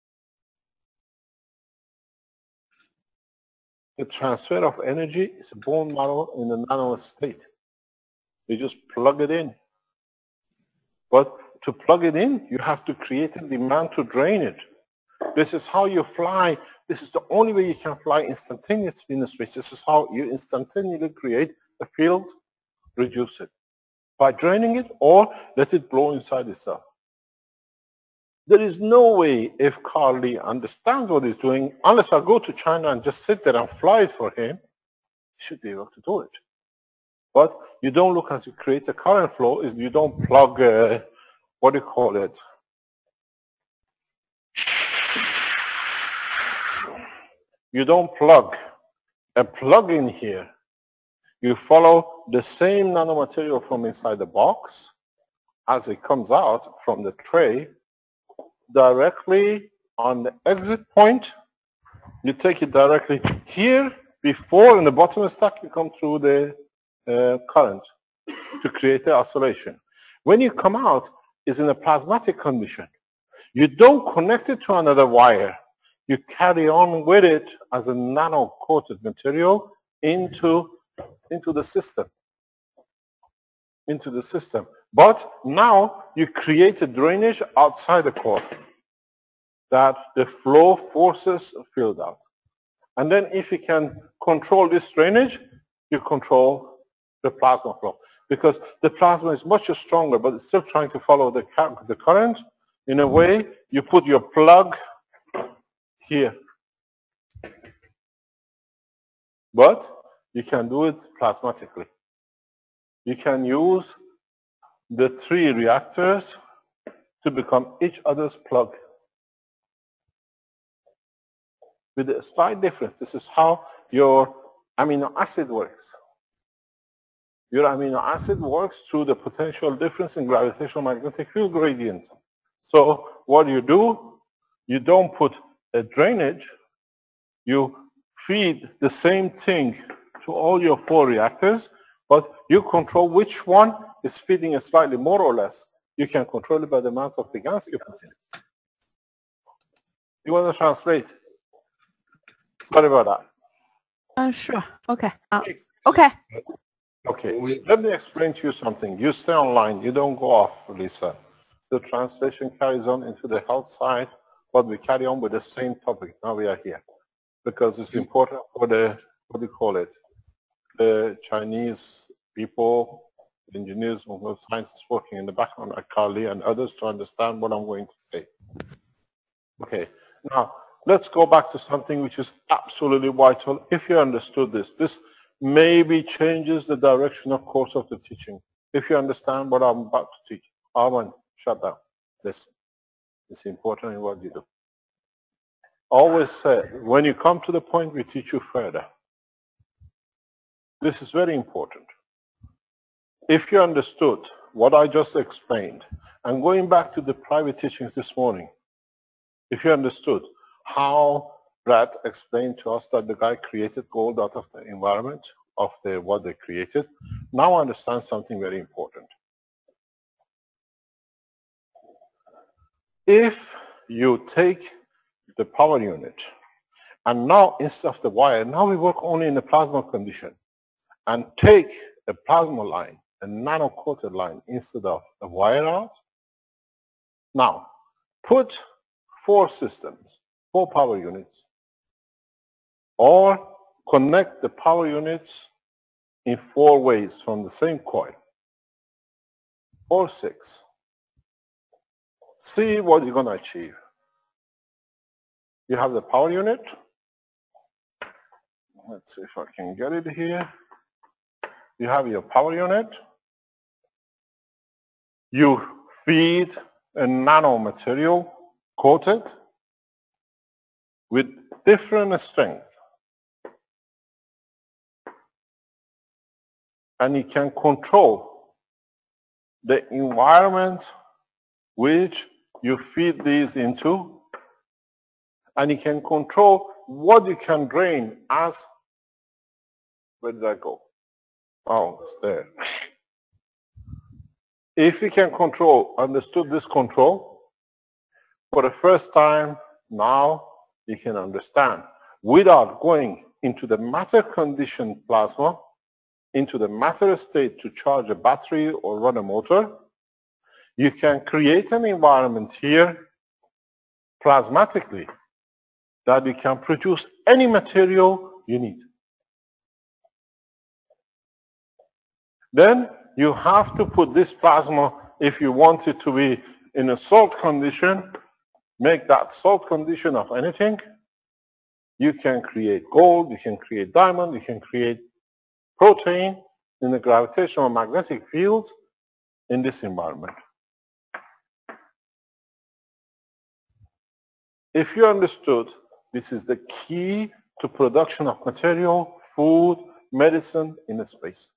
The transfer of energy is a bone marrow in a nano state. You just plug it in. But to plug it in, you have to create a demand to drain it. This is how you fly. This is the only way you can fly instantaneously in space. This is how you instantaneously create a field, reduce it, by draining it or let it blow inside itself. There is no way if Carl Lee understands what he's doing, unless I go to China and just sit there and fly it for him, he should be able to do it. But you don't look as you create a current flow, is you don't plug, what do you call it? You don't plug a plug-in here. You follow the same nanomaterial from inside the box as it comes out from the tray directly on the exit point. You take it directly here before in the bottom stack you come through the current to create the oscillation. When you come out, it's in a plasmatic condition. You don't connect it to another wire. You carry on with it as a nano-coated material into the system. But now you create a drainage outside the core that the flow forces filled out. And then if you can control this drainage, you control the plasma flow. Because the plasma is much stronger, but it's still trying to follow the current. In a way, you put your plug here. But you can do it plasmatically. You can use the 3 reactors to become each other's plug. With a slight difference. This is how your amino acid works. Your amino acid works through the potential difference in gravitational magnetic field gradient. So what do, you don't put a drainage, you feed the same thing to all your 4 reactors, but you control which one is feeding it slightly more or less. You can control it by the amount of the gas you put in. You want to translate? Sorry about that. Sure. Okay. Okay. Okay. Let me explain to you something. You stay online. You don't go off, Lisa. The translation carries on into the health side, but we carry on with the same topic. Now we are here because it's important for the, what do you call it, the Chinese people, engineers, scientists working in the background like Carl Lee and others to understand what I'm going to say. Okay. Now, let's go back to something which is absolutely vital. If you understood this, this maybe changes the direction of course of the teaching. If you understand what I'm about to teach. Arman, shut down. Listen. It's important in what you do. Always say, when you come to the point, we teach you further. This is very important. If you understood what I just explained, and going back to the private teachings this morning, if you understood how Brad explained to us that the guy created gold out of the environment of what they created, now understand something very important. If you take the power unit and now instead of the wire, now we work only in the plasma condition and take a plasma line, a nano-coated line instead of a wire out. Now put 4 systems, 4 power units, or connect the power units in 4 ways from the same coil, or 6. See what you're going to achieve. You have the power unit. Let's see if I can get it here. You have your power unit. You feed a nanomaterial coated with different strength. And you can control the environment which you feed these into, and you can control what you can drain as, where did I go? Oh, it's there. If you can control, understood this control, for the first time now you can understand without going into the matter conditioned plasma, into the matter state to charge a battery or run a motor, you can create an environment here plasmatically that you can produce any material you need. Then you have to put this plasma, if you want it to be in a salt condition, make that salt condition of anything. You can create gold, you can create diamond, you can create protein in the gravitational magnetic field in this environment. If you understood, this is the key to production of material, food, medicine in space.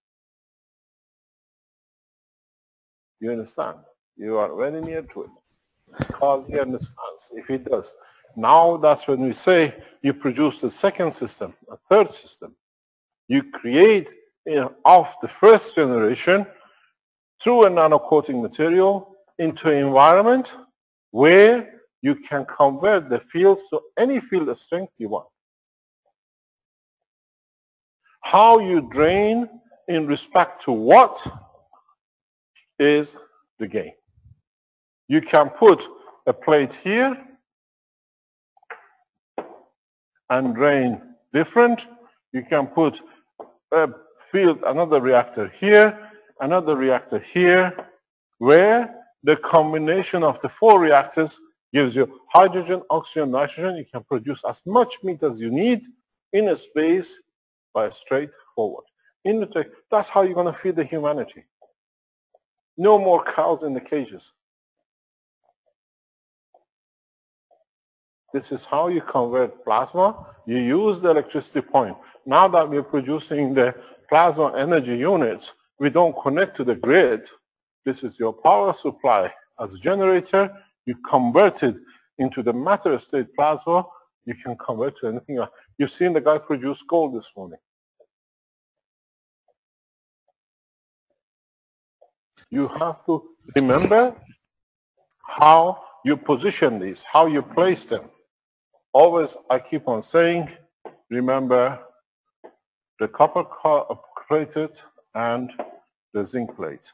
You understand? You are very near to it. Because he understands. If he does. Now that's when we say you produce a second system, a third system. You create of the first generation through a nanocoating material into an environment where you can convert the fields to any field of strength you want. How you drain in respect to what is the game. You can put a plate here and drain different. You can put a field, another reactor here, another reactor here, where the combination of the four reactors gives you hydrogen, oxygen, nitrogen. You can produce as much meat as you need in a space by straightforward. That's how you're going to feed the humanity. No more cows in the cages. This is how you convert plasma. You use the electricity point. Now that we're producing the plasma energy units, we don't connect to the grid. This is your power supply. As a generator, you convert it into the matter state plasma. You can convert to anything else. You've seen the guy produce gold this morning. You have to remember how you position these, how you place them. Always, I keep on saying, remember the copper plated and the zinc plate.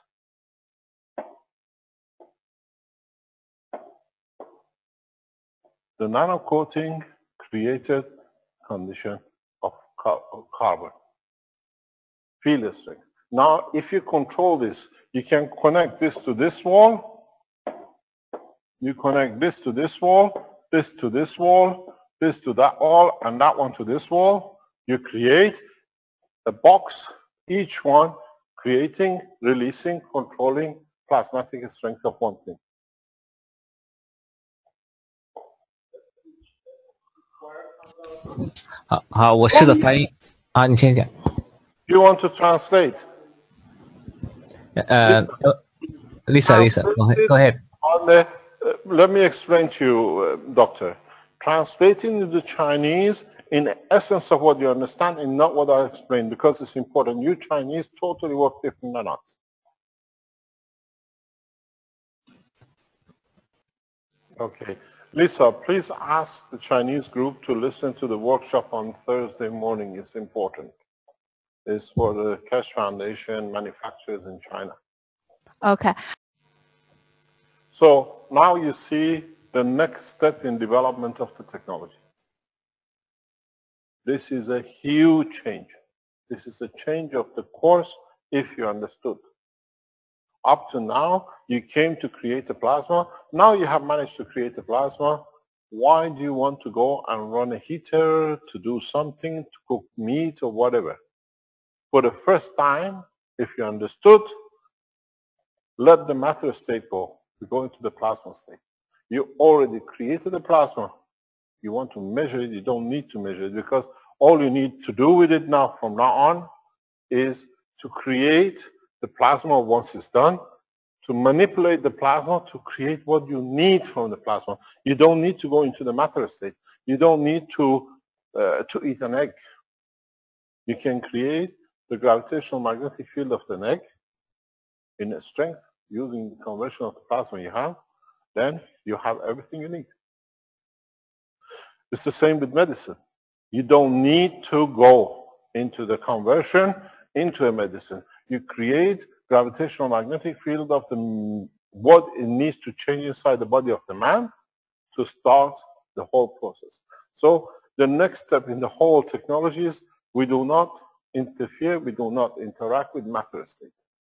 The nanocoating created condition of carbon, field strength. Now, if you control this, you can connect this to this wall. You connect this to this wall, this to this wall, this to that wall, and that one to this wall. You create a box, each one creating, releasing, controlling plasmatic strength of one thing. You want to translate? Lisa, go ahead. Let me explain to you, Doctor. Translating to the Chinese in the essence of what you understand and not what I explained, because it's important. You Chinese totally work different than us. Okay. Lisa, please ask the Chinese group to listen to the workshop on Thursday morning. It's important. It's for the Keshe Foundation manufacturers in China. Okay. So now you see the next step in development of the technology. This is a huge change. This is a change of the course if you understood. Up to now, you came to create a plasma. Now you have managed to create a plasma. Why do you want to go and run a heater to do something, to cook meat or whatever? For the first time, if you understood, let the matter state go. We go into the plasma state. You already created the plasma. You want to measure it, you don't need to measure it, because all you need to do with it now, from now on, is to create the plasma once it's done, to manipulate the plasma to create what you need from the plasma. You don't need to go into the matter state. You don't need to eat an egg. You can create the gravitational magnetic field of the egg in a strength using the conversion of the plasma you have. Then you have everything you need. It's the same with medicine. You don't need to go into the conversion into a medicine. You create gravitational magnetic field of what it needs to change inside the body of the man to start the whole process. So the next step in the whole technology is we do not interfere, we do not interact with matter state.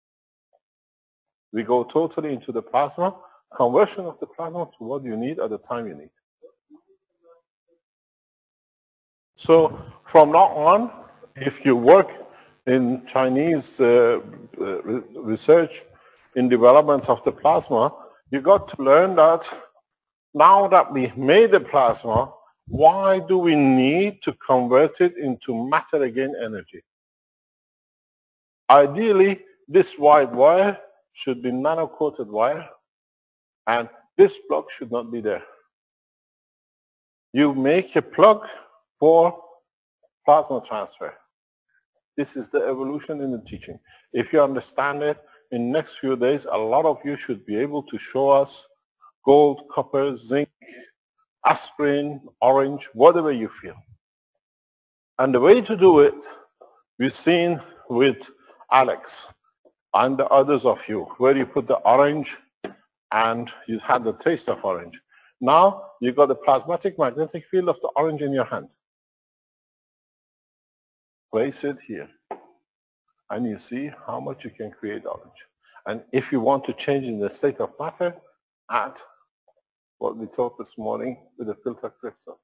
We go totally into the plasma, conversion of the plasma to what you need at the time you need. So from now on, if you work in Chinese research in development of the plasma, you got to learn that now that we made the plasma, why do we need to convert it into matter again energy? Ideally, this white wire should be nano-coated wire, and this plug should not be there. You make a plug for plasma transfer. This is the evolution in the teaching. If you understand it, in the next few days, a lot of you should be able to show us gold, copper, zinc, aspirin, orange, whatever you feel. And the way to do it, we've seen with Alex and the others of you, where you put the orange and you had the taste of orange. Now you got the plasmatic magnetic field of the orange in your hand. Place it here and you see how much you can create orange. And if you want to change in the state of matter, add what we taught this morning with the filter crystal.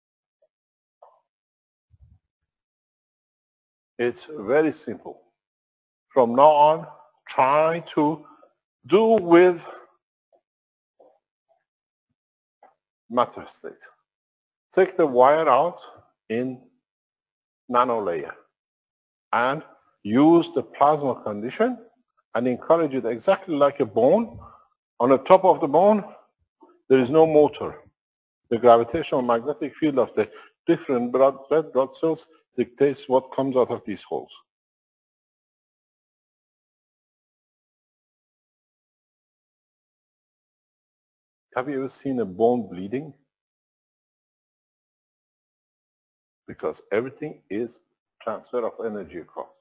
It's very simple. From now on, try to do with matter state. Take the wire out in nano layer and use the plasma condition and encourage it exactly like a bone. On the top of the bone, there is no motor. The gravitational magnetic field of the different red blood cells dictates what comes out of these holes. Have you ever seen a bone bleeding? Because everything is transfer of energy across.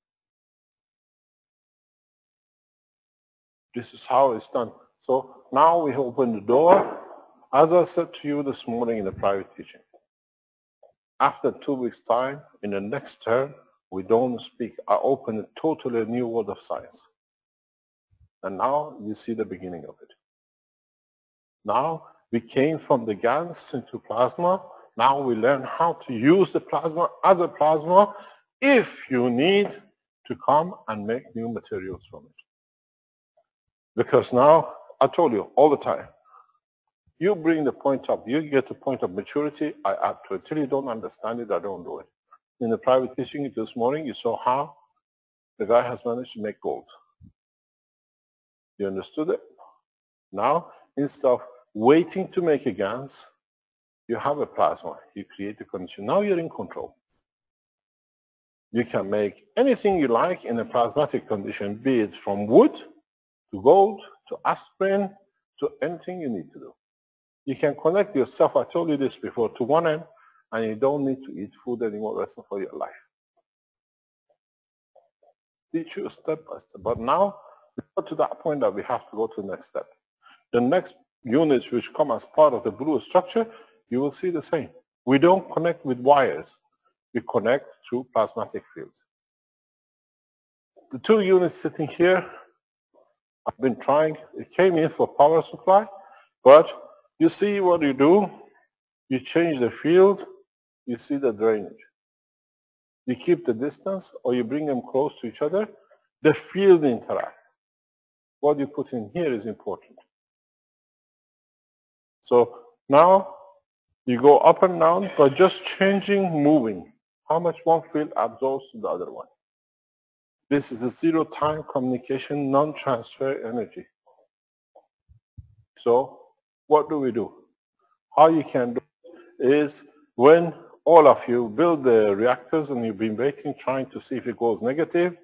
This is how it's done. So now we open the door. As I said to you this morning in the private teaching, after 2 weeks' time, in the next term, we don't speak. I open a totally new world of science. And now you see the beginning of it. Now we came from the GANs into plasma. Now we learn how to use the plasma as a plasma if you need to come and make new materials from it. Because now, I told you all the time, you bring the point up, you get the point of maturity, I add to it. Till you don't understand it, I don't do it. In the private teaching this morning, you saw how the guy has managed to make gold. You understood it? Now, instead of waiting to make a GANs, you have a plasma. You create the condition. Now you're in control. You can make anything you like in a plasmatic condition, be it from wood to gold to aspirin to anything you need to do. You can connect yourself, I told you this before, to one end, and you don't need to eat food anymore the rest of your life. Teach you step by step. But now, we got to that point that we have to go to the next step. The next units which come as part of the blue structure, you will see the same. We don't connect with wires. We connect through plasmatic fields. The 2 units sitting here, I've been trying, it came in for power supply, but you see what you do, you change the field, you see the drainage. You keep the distance or you bring them close to each other, the field interact. What you put in here is important. So now you go up and down by just changing, moving. How much one field absorbs to the other one. This is a zero-time communication, non-transfer energy. So what do we do? How you can do it is when all of you build the reactors and you've been waiting, trying to see if it goes negative,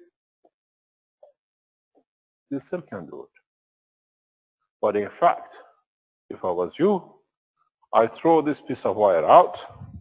you still can do it. But in fact, if I was you, I throw this piece of wire out,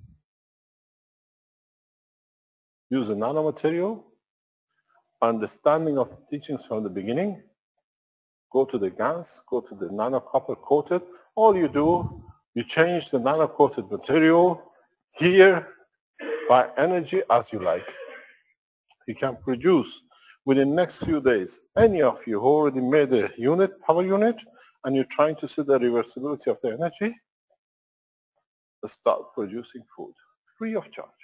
use a nanomaterial, understanding of the teachings from the beginning, go to the GANs, go to the nano-copper coated. All you do, you change the nano-coated material Here, by energy as you like, you can produce within the next few days. Any of you who already made a unit, power unit, and you're trying to see the reversibility of the energy, start producing food free of charge.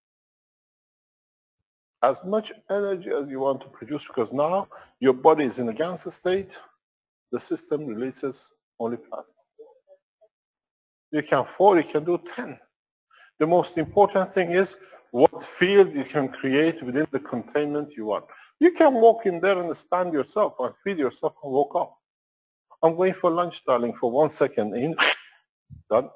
As much energy as you want to produce, because now your body is in a GANS state, the system releases only plasma. You can 4, you can do 10. The most important thing is what field you can create within the containment you want. You can walk in there and stand yourself and feed yourself and walk off. I'm going for lunch, darling, for 1 second. In, done.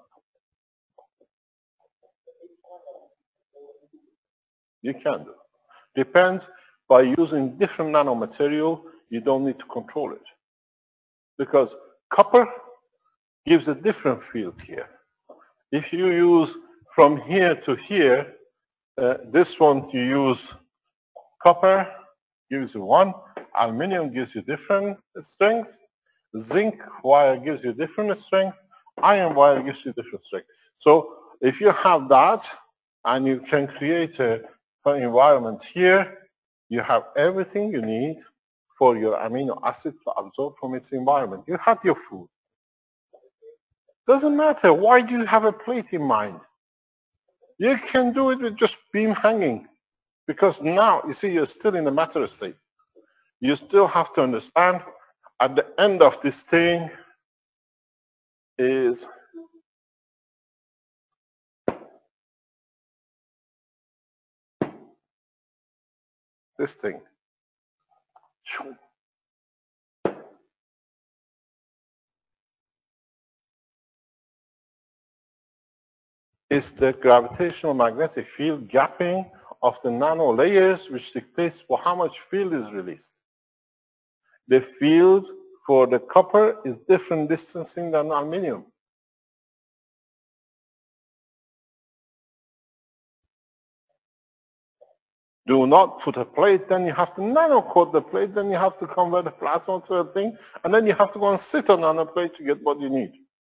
You can do. Depends, by using different nanomaterial, you don't need to control it. Because copper gives a different field here. If you use from here to here, this one you use copper, gives you 1, aluminum gives you different strength, zinc wire gives you different strength, iron wire gives you different strength. So if you have that and you can create an environment here, you have everything you need for your amino acid to absorb from its environment. You have your food. Doesn't matter. Why do you have a plate in mind? You can do it with just beam hanging. Because now, you see, you're still in the matter state. You still have to understand at the end of this thing is this thing. Is the gravitational magnetic field gapping of the nano layers, which dictates for how much field is released. The field for the copper is different distancing than aluminum. Do not put a plate, then you have to nano-coat the plate, then you have to convert the plasma to a thing, and then you have to go and sit on a plate to get what you need.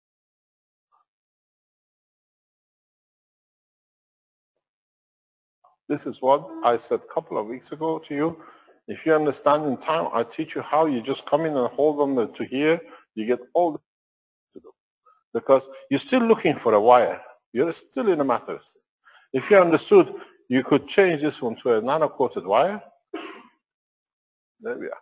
This is what I said a couple of weeks ago to you. If you understand in time, I teach you how you just come in and hold on to here, you get all the to do. Because you're still looking for a wire. You're still in a matter. If you understood, you could change this one to a nano-coated wire. There we are.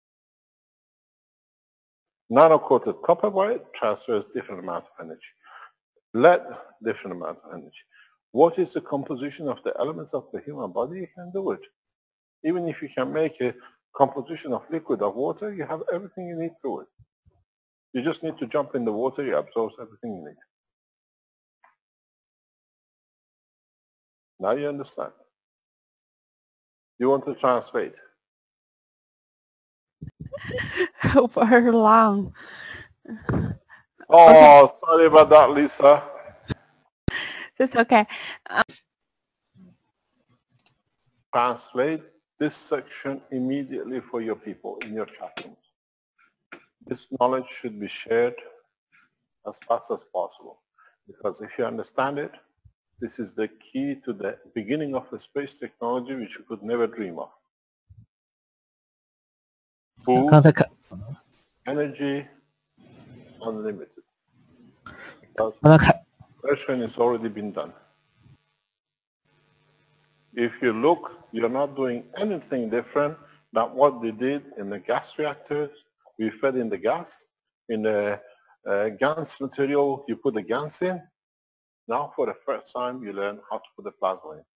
Nano-coated copper wire transfers different amount of energy. Lead, different amount of energy. What is the composition of the elements of the human body? You can do it. Even if you can make a composition of liquid of water, you have everything you need through it. You just need to jump in the water, you absorb everything you need. Now you understand. You want to translate? Very long. Oh, okay. Sorry about that, Lisa. That's okay. Translate this section immediately for your people in your chat rooms. This knowledge should be shared as fast as possible. Because if you understand it, this is the key to the beginning of a space technology which you could never dream of. Food, energy, unlimited. Conversion has already been done. If you look, you're not doing anything different than what they did in the gas reactors. We fed in the gas. In the GANS material, you put the GANS in. Now for the first time, you learn how to put the plasma in.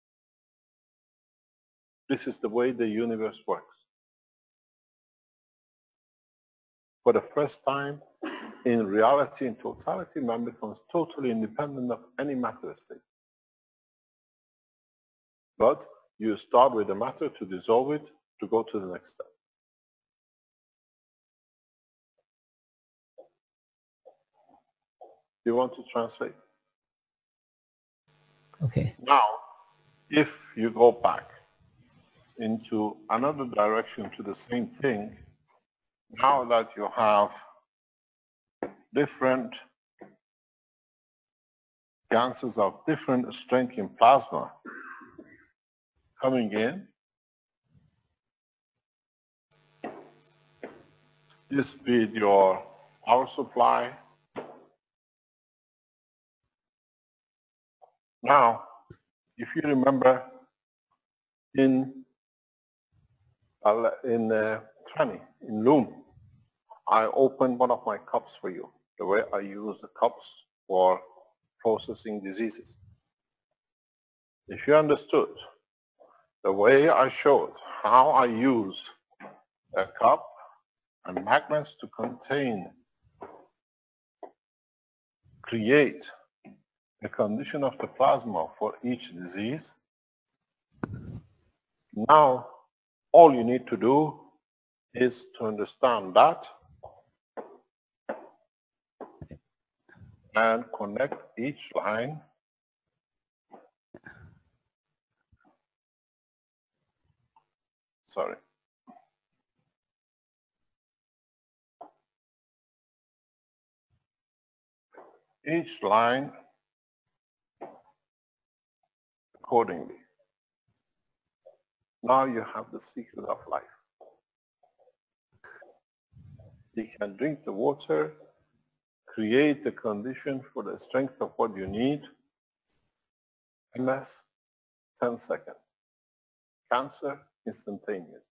This is the way the universe works. For the first time, in reality, in totality, man becomes totally independent of any matter state. But you start with the matter to dissolve it, to go to the next step. You want to translate? Okay. Now, if you go back into another direction to the same thing, now that you have different gases of different strength in plasma coming in. This be your power supply. Now, if you remember in Loom, I opened one of my cups for you, the way I use the cups for processing diseases. If you understood the way I showed how I use a cup and magnets to create a condition of the plasma for each disease, now all you need to do is to understand that and connect each line each line accordingly. Now you have the secret of life. You can drink the water, create the condition for the strength of what you need. MS, 10 seconds. Cancer, instantaneous.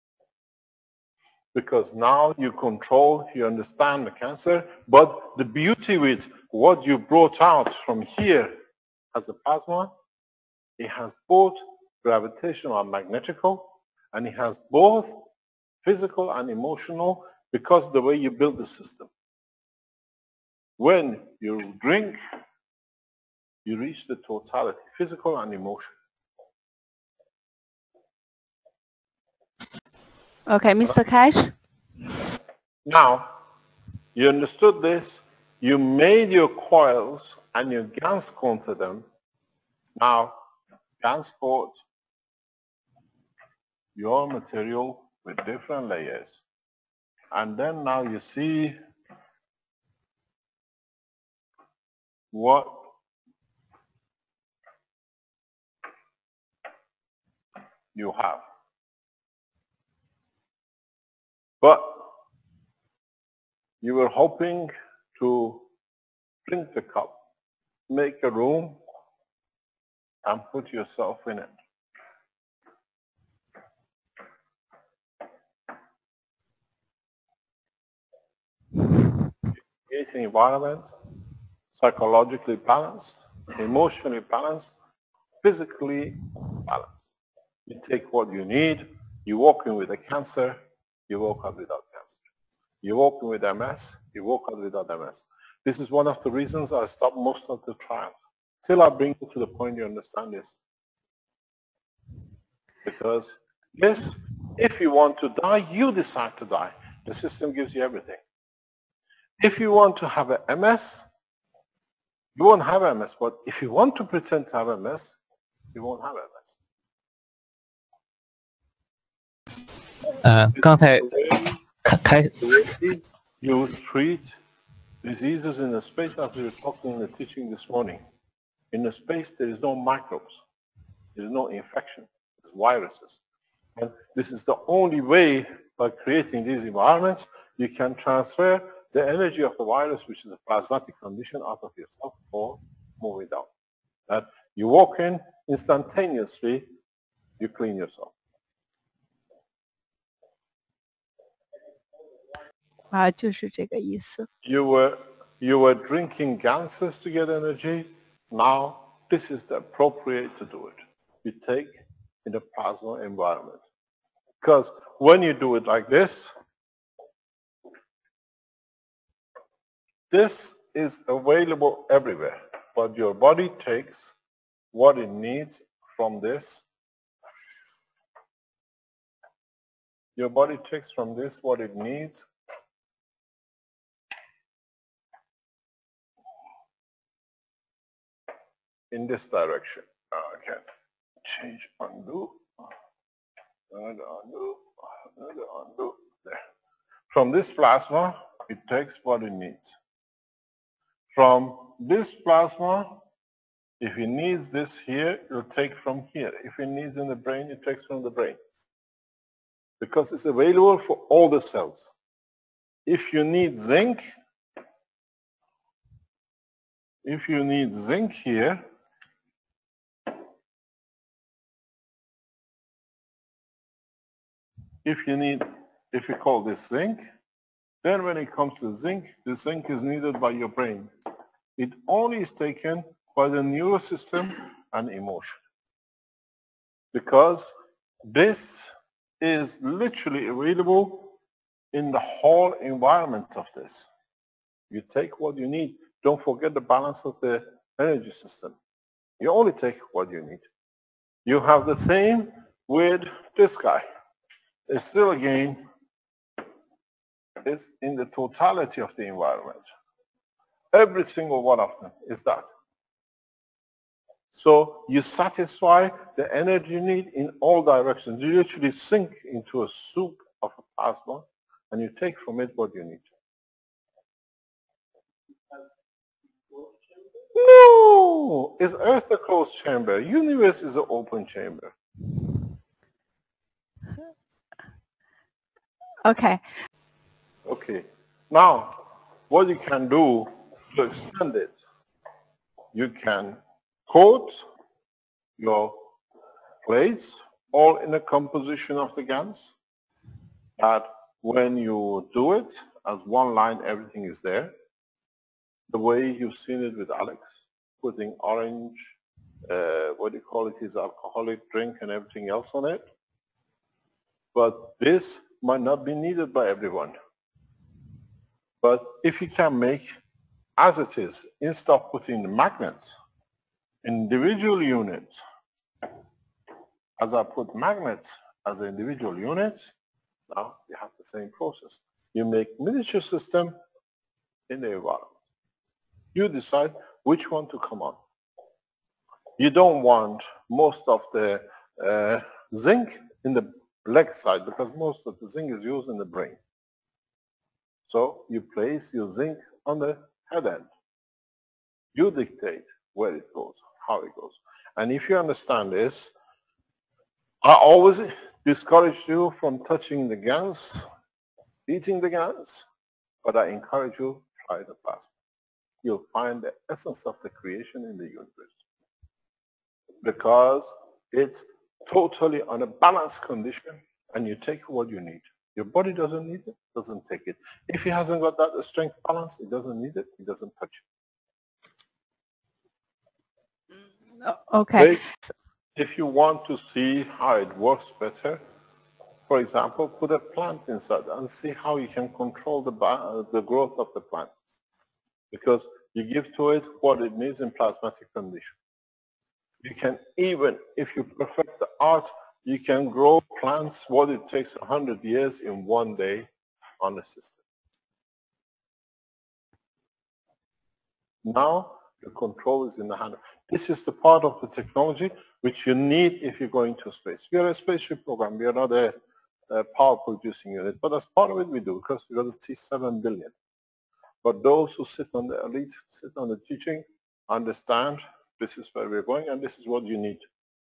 Because now you control, you understand the cancer, but the beauty with what you brought out from here as a plasma, it has both gravitational and magnetical, and it has both physical and emotional because of the way you build the system. When you drink, you reach the totality, physical and emotional. Okay, Mr. Cash. Now, you understood this, you made your coils and you GaNs coated them. Now, GaNs coat your material with different layers. And then now you see what you have. But you were hoping to drink the cup, make a room, and put yourself in it. Create an environment, psychologically balanced, emotionally balanced, physically balanced. You take what you need, you walk in with a cancer, you walk out without cancer. You walk in with MS, you walk out without MS. This is one of the reasons I stop most of the trials, till I bring you to the point you understand this. Because yes, if you want to die, you decide to die. The system gives you everything. If you want to have a MS, you won't have MS, but if you want to pretend to have MS, you won't have MS. 刚才 The way you treat diseases in the space, as we were talking in the teaching this morning. In the space, there is no microbes. There is no infection. It's viruses. And this is the only way, by creating these environments, you can transfer the energy of the virus, which is a plasmatic condition, out of yourself or move it out. That you walk in, instantaneously, you clean yourself. You were drinking gases to get energy. Now, this is the appropriate to do it. You take in the plasma environment. Because when you do it like this is available everywhere. But your body takes what it needs from this. Your body takes from this what it needs. In this direction. Okay. Change, undo, undo, undo. There. From this plasma, it takes what it needs. From this plasma, If he needs this here, you'll take from here. If he needs in the brain, it takes from the brain. Because it's available for all the cells. If you need zinc here, if you call this zinc, then when it comes to zinc, the zinc is needed by your brain. It only is taken by the nervous system and emotion. Because this is literally available in the whole environment of this. You take what you need. Don't forget the balance of the energy system. You only take what you need. You have the same with this guy. It's still again, it's in the totality of the environment. Every single one of them is that. So you satisfy the energy need in all directions. You literally sink into a soup of a plasma and you take from it what you need. No! Is Earth a closed chamber? Universe is an open chamber. Okay. Okay. Now, what you can do to extend it, you can coat your plates all in a composition of the GANs, that when you do it as one line, everything is there. The way you've seen it with Alex, putting orange, what do you call it, his alcoholic drink and everything else on it. But this might not be needed by everyone. But if you can make as it is, instead of putting the magnets, individual units, as I put magnets as individual units, now you have the same process. You make miniature system in the environment. You decide which one to come on. You don't want most of the zinc in the leg side because most of the zinc is used in the brain. So you place your zinc on the head end. You dictate where it goes, how it goes. And if you understand this, I always discourage you from touching the GANs, eating the GANs, but I encourage you to try the plasma. You'll find the essence of the creation in the universe. Because it's totally on a balanced condition and you take what you need. Your body doesn't need it, doesn't take it. If it hasn't got that strength balance, it doesn't need it, it doesn't touch it. Okay. If you want to see how it works better, for example, put a plant inside and see how you can control the growth of the plant. Because you give to it what it needs in plasmatic condition. You can even, if you perfect the art, you can grow plants what it takes 100 years in one day on the system. Now, the control is in the hand. This is the part of the technology which you need if you're going to space. We are a spaceship program. We are not a power producing unit, but as part of it we do because we got to teach 7 billion. But those who sit on the elite, sit on the teaching, understand this is where we're going and this is what you need.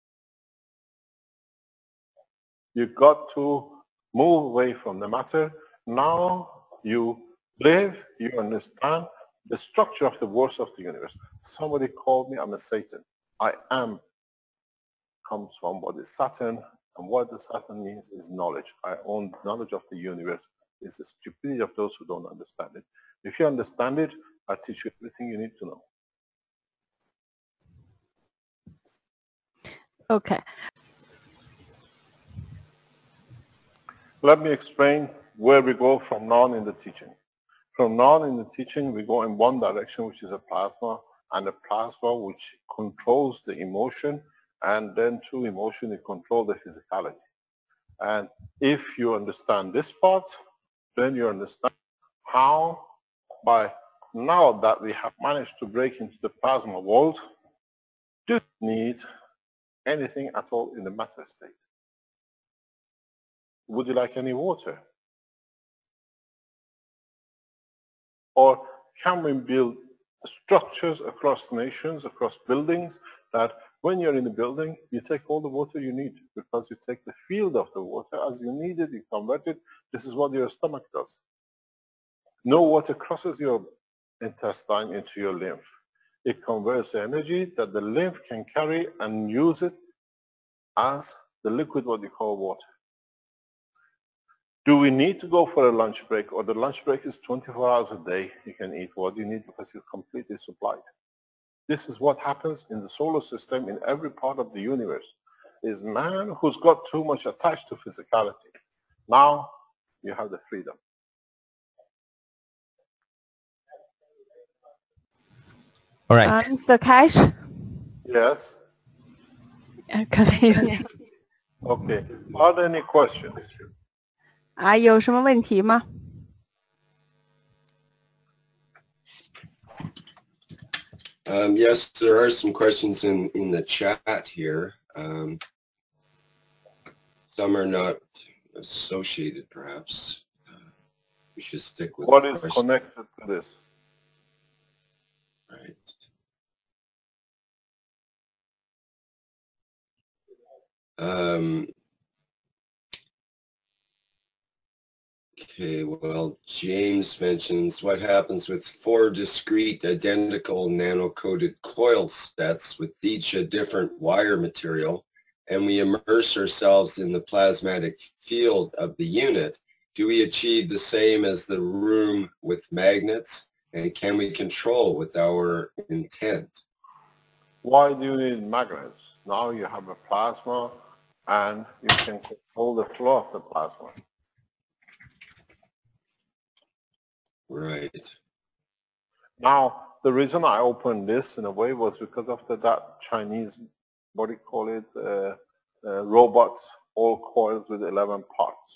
You've got to move away from the matter. Now you live, you understand the structure of the words of the universe. Somebody called me, I'm a Satan. I am comes from what is Saturn, and what the Saturn means is knowledge. I own knowledge of the universe. It's the stupidity of those who don't understand it. If you understand it, I teach you everything you need to know. Okay. Let me explain where we go from now on in the teaching. From now on in the teaching, we go in one direction, which is a plasma, and a plasma which controls the emotion, and then through emotion, it controls the physicality. And if you understand this part, then you understand how, by now that we have managed to break into the plasma world, do you need anything at all in the matter state? Would you like any water? Or can we build structures across nations, across buildings, that when you're in a building, you take all the water you need because you take the field of the water as you need it, you convert it. This is what your stomach does. No water crosses your intestine into your lymph. It converts the energy that the lymph can carry and use it as the liquid, what you call water. Do we need to go for a lunch break, or the lunch break is 24 hours a day? You can eat what you need because you're completely supplied. This is what happens in the solar system in every part of the universe. Is man who's got too much attached to physicality. Now you have the freedom. All right. Mr. Cash. Yes? 可以 Okay. Are there any questions? 有什么问题吗？ Yes, there are some questions in the chat here. Some are not associated, perhaps. We should stick with what is connected to this? Right. Okay, well, James mentions what happens with 4 discrete identical nano-coated coil sets with each a different wire material, and we immerse ourselves in the plasmatic field of the unit. Do we achieve the same as the room with magnets, and can we control with our intent? Why do you need magnets? Now you have a plasma and you can control the flow of the plasma. Right. Now, the reason I opened this in a way was because of that Chinese, what do you call it, robots, all coils with 11 parts.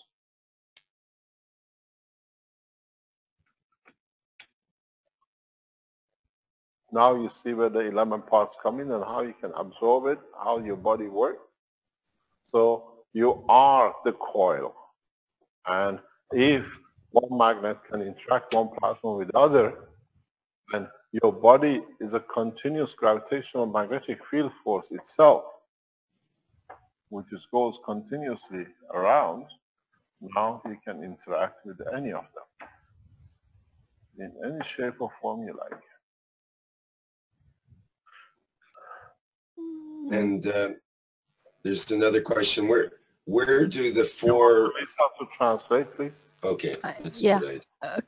Now you see where the 11 parts come in and how you can absorb it, how your body works. So you are the coil. And if one magnet can interact one plasma with the other, and your body is a continuous gravitational magnetic field force itself, which just goes continuously around, now you can interact with any of them in any shape or form you like. And there's another question. Where do the 4... Please have to translate, please. Okay, that's yeah. a good idea.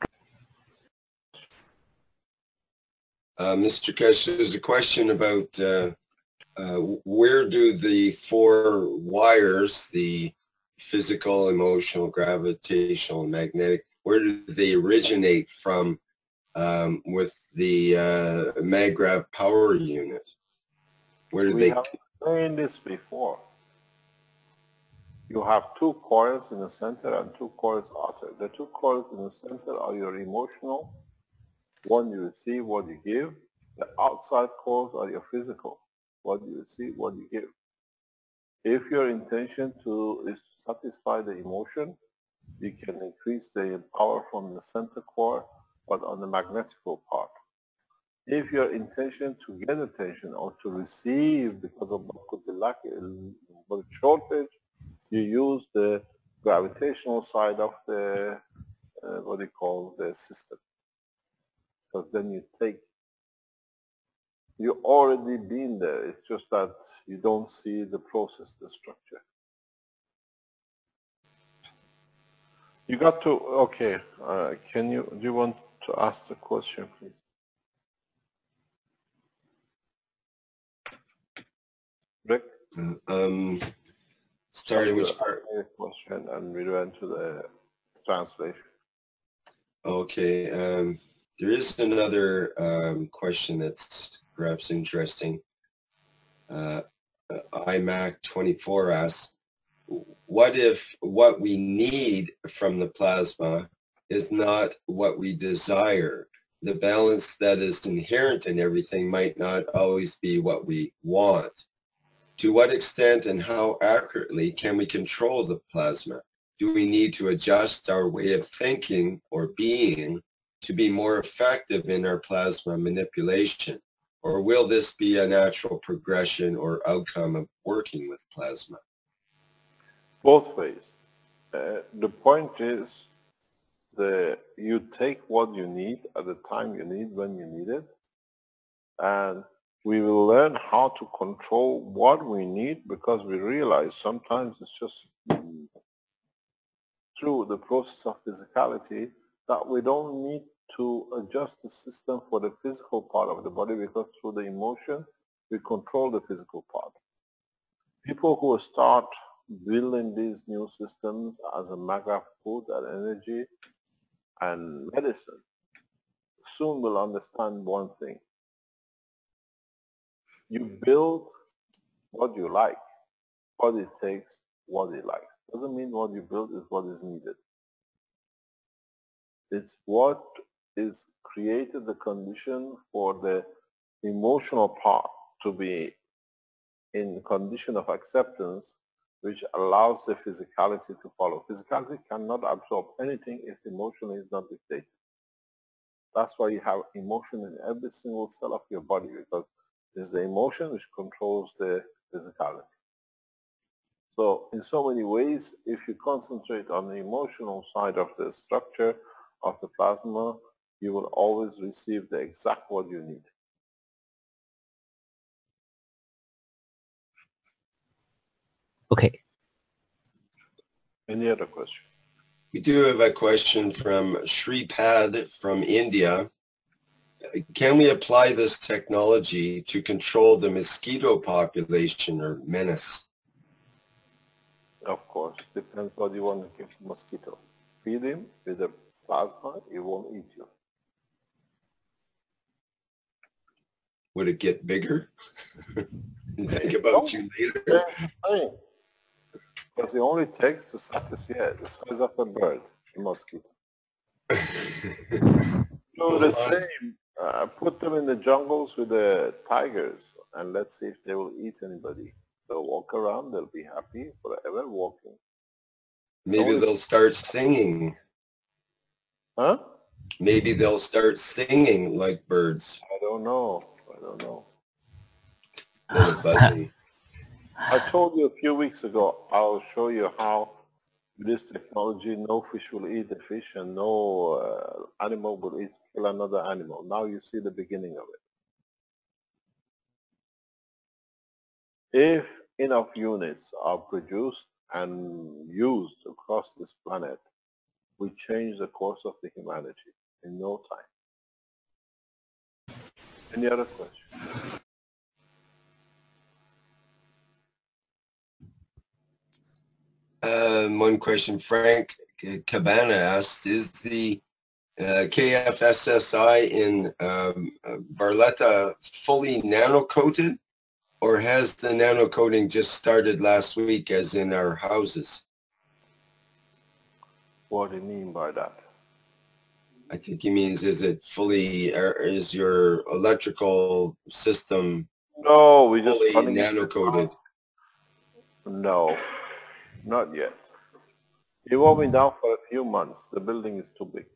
Mr. Kesh, there's a question about where do the 4 wires, the physical, emotional, gravitational, and magnetic, where do they originate from with the MagGrav power unit? Where do We they... have explained this before. You have 2 coils in the center and 2 coils outside. The 2 coils in the center are your emotional. One you receive, what you give. The outside coils are your physical. What you receive, what you give. If your intention is to satisfy the emotion, you can increase the power from the center core, but on the magnetical part. If your intention to get attention or to receive because of what could be lacking, but shortage, you use the gravitational side of the, what do you call, the system. Because then you take, you already been there. It's just that you don't see the process, the structure. You got to, okay, do you want to ask the question, please? Rick? Starting which part? Question and we went to the translation. Okay, there is another question that's perhaps interesting. iMac24 asks, what if what we need from the plasma is not what we desire? The balance that is inherent in everything might not always be what we want. To what extent and how accurately can we control the plasma? Do we need to adjust our way of thinking or being to be more effective in our plasma manipulation? Or will this be a natural progression or outcome of working with plasma? Both ways. The point is you take what you need at the time you need, when you need it, and we will learn how to control what we need, because we realize sometimes it's just through the process of physicality that we don't need to adjust the system for the physical part of the body, because through the emotion we control the physical part. People who start building these new systems as a matter of food and energy and medicine soon will understand one thing. You build what you like, what it takes, what it likes. Doesn't mean what you build is what is needed. It's what is created the condition for the emotional part to be in condition of acceptance, which allows the physicality to follow. Physicality cannot absorb anything if emotion is not dictated. That's why you have emotion in every single cell of your body, because it's the emotion which controls the physicality. So in so many ways, if you concentrate on the emotional side of the structure of the plasma, you will always receive the exact what you need. Okay. Any other question? We do have a question from Shripad from India. Can we apply this technology to control the mosquito population or menace? Of course, depends what you want to give the mosquito. Feed him with the plasma, he won't eat you. Would it get bigger? Think about you later. That's the thing. Because it only takes to satisfy the size of a bird, a mosquito. So the same, put them in the jungles with the tigers and let's see if they will eat anybody. They'll walk around, they'll be happy forever walking. Maybe they'll start singing. Huh? Maybe they'll start singing like birds. I don't know. I don't know. Instead of buzzing. I told you a few weeks ago, I'll show you how with this technology no fish will eat the fish and no animal will kill another animal. Now you see the beginning of it. If enough units are produced and used across this planet, we change the course of the humanity in no time. Any other questions? One question Frank Cabana asks, is the KFSSI in Barletta fully nano-coated, or has the nano-coating just started last week as in our houses? What do you mean by that? I think he means, is it fully, is your electrical system No, we just fully nano-coated? No, not yet. It won't be down for a few months. The building is too big.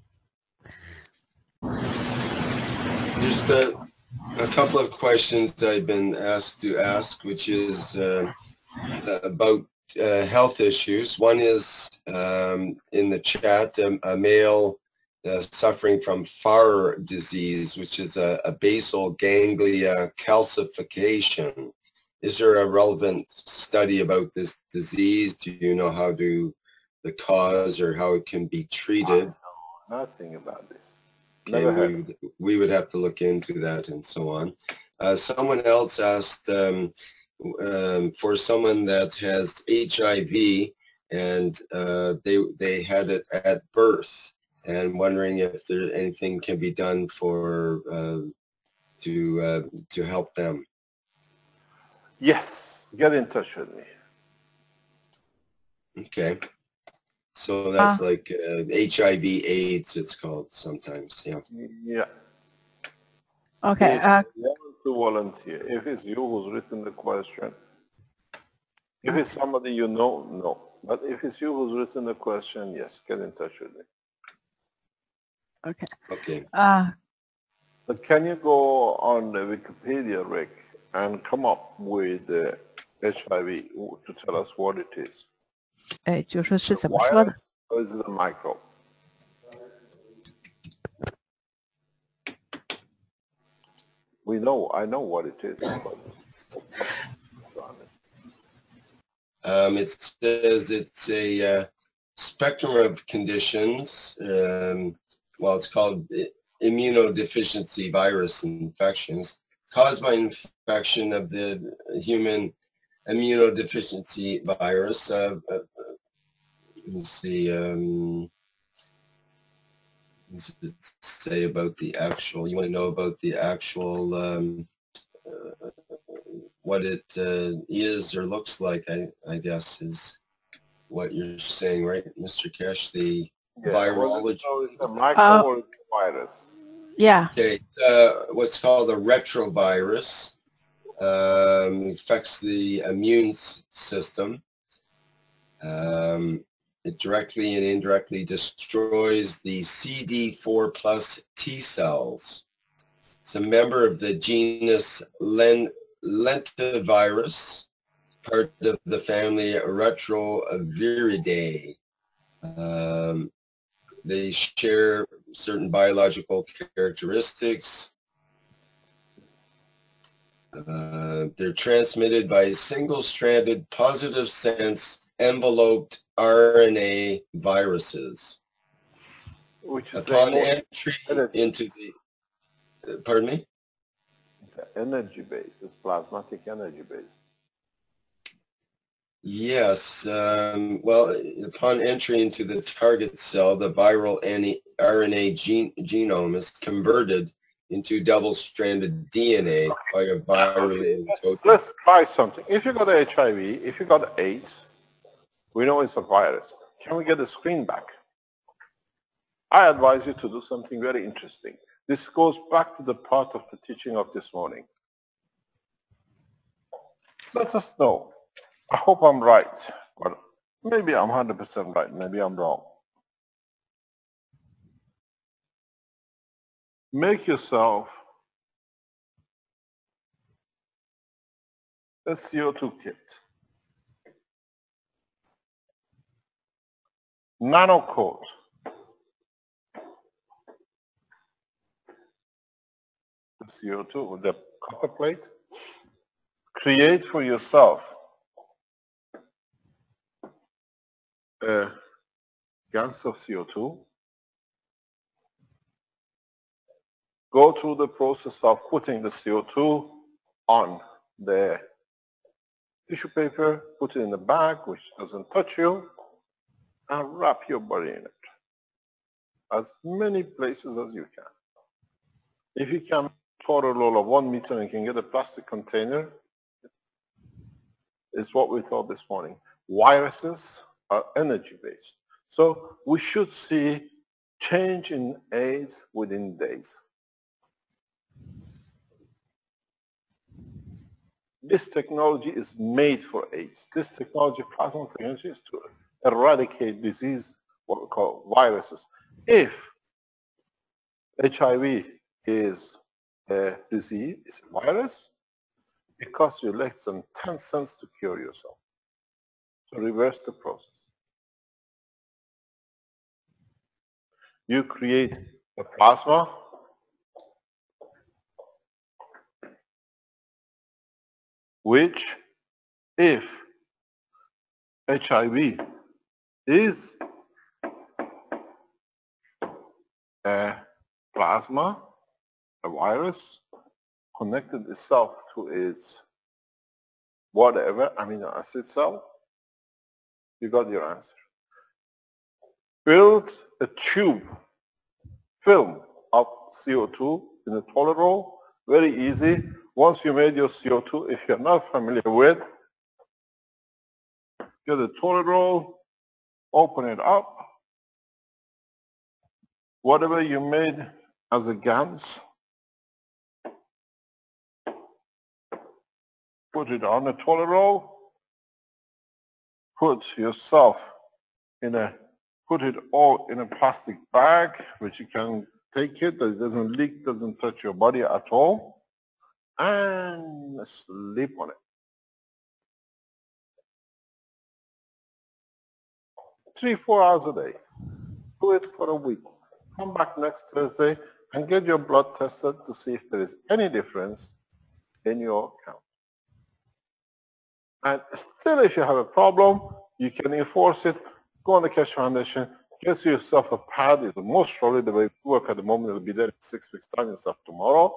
Just a couple of questions I've been asked to ask, which is about health issues. One is in the chat, a male suffering from Farr disease, which is a basal ganglia calcification. Is there a relevant study about this disease? Do you know how the cause or how it can be treated? I know nothing about this. Okay, we would have to look into that and so on. Someone else asked for someone that has HIV and they had it at birth, and wondering if there anything can be done for to help them. Yes, get in touch with me. Okay. So that's like HIV AIDS, it's called sometimes, yeah. Yeah. Okay. If you want to volunteer, if it's you who's written the question, if it's somebody you know, no. But if it's you who's written the question, yes, get in touch with me. Okay. Okay. But can you go on the Wikipedia, Rick, and come up with the HIV to tell us what it is? 哎，就是是 The 怎么说的？ virus or is it a microbe? I know what it is. It says it's a spectrum of conditions. Well, it's called immunodeficiency virus infections caused by infection of the human immunodeficiency virus. Let me see. What does it say about the actual? You want to know about the actual what it is or looks like? I guess is what you're saying, right, Mr. Kesh? The virology. So it's a microbe or it's a virus? Yeah. Okay, what's called a retrovirus affects the immune system. It directly and indirectly destroys the CD4 plus T cells. It's a member of the genus Lentivirus, part of the family Retroviridae. They share certain biological characteristics. They're transmitted by single-stranded positive sense enveloped RNA viruses. Which is Upon entry into the, pardon me? It's energy based. It's plasmatic energy based. Yes. Well, upon entry into the target cell, the viral RNA genome is converted into double-stranded DNA by a virally encoded. Let's try something. If you got HIV, if you got AIDS, we know it's a virus. Can we get the screen back? I advise you to do something very interesting. This goes back to the part of the teaching of this morning. Let us know. I hope I'm right, but maybe I'm 100% right. Maybe I'm wrong. Make yourself a CO2 kit. Nano coat. The CO2 with the copper plate. Create for yourself a gas of CO2. Go through the process of putting the CO2 on the tissue paper, put it in a bag which doesn't touch you, and wrap your body in it. As many places as you can. If you can total roll of 1 meter and you can get a plastic container, it's what we thought this morning. Viruses are energy based. So we should see change in AIDS within days. This technology is made for AIDS. This technology, plasma technology, is to eradicate disease, what we call viruses. If HIV is a disease, is a virus, it costs you less than 10 cents to cure yourself. So reverse the process. You create a plasma which, if HIV is a plasma, a virus, connected itself to its whatever amino acid cell, you got your answer. Build a tube, film of CO2 in a toilet roll, very easy. Once you made your CO2, if you're not familiar with, get the toilet roll, open it up. Whatever you made as a GANS, put it on the toilet roll, put yourself in a put it all in a plastic bag, which you can take it, that it doesn't leak, doesn't touch your body at all, and sleep on it. 3-4 hours a day. Do it for a week. Come back next Thursday and get your blood tested to see if there is any difference in your count. And still, if you have a problem, you can enforce it. Go on the Keshe Foundation, get yourself a pad. It's most probably the way we work at the moment. It'll be there in 6 weeks' time instead of tomorrow.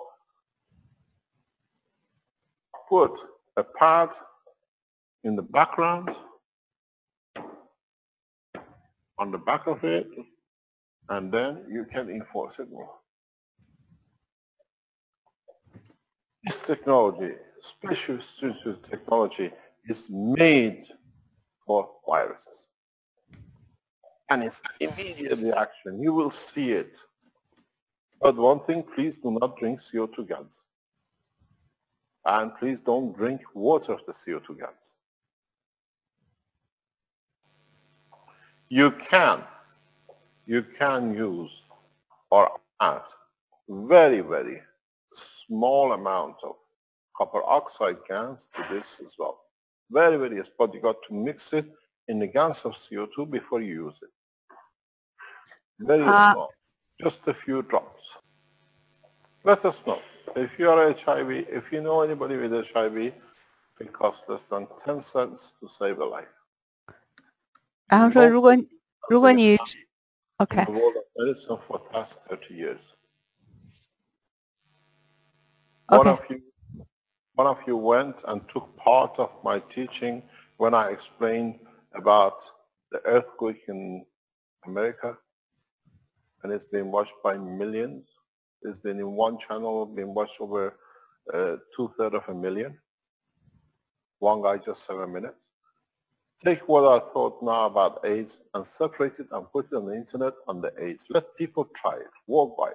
Put a pad in the background, on the back of it, and then you can enforce it more. This technology, special technology, is made for viruses. And it's an immediate reaction. You will see it. But one thing, please do not drink CO2 gas. And please don't drink water of the CO2 gas. You can use or add very, very small amount of copper oxide gas to this as well. Very, very, but you got to mix it in the gas of CO2 before you use it. Very small, just a few drops. Let us know. If you are HIV, if you know anybody with HIV, it costs less than 10 cents to save a life. 然后说，如果你 OK， The world of medicine for the past 30 years. OK， One of you went and took part of my teaching when I explained about the earthquake in America, and it's been watched by millions. It's been in one channel, been watched over 2/3 of a million. One guy, just 7 minutes. Take what I thought now about AIDS and separate it and put it on the internet on the AIDS. Let people try it, walk by it.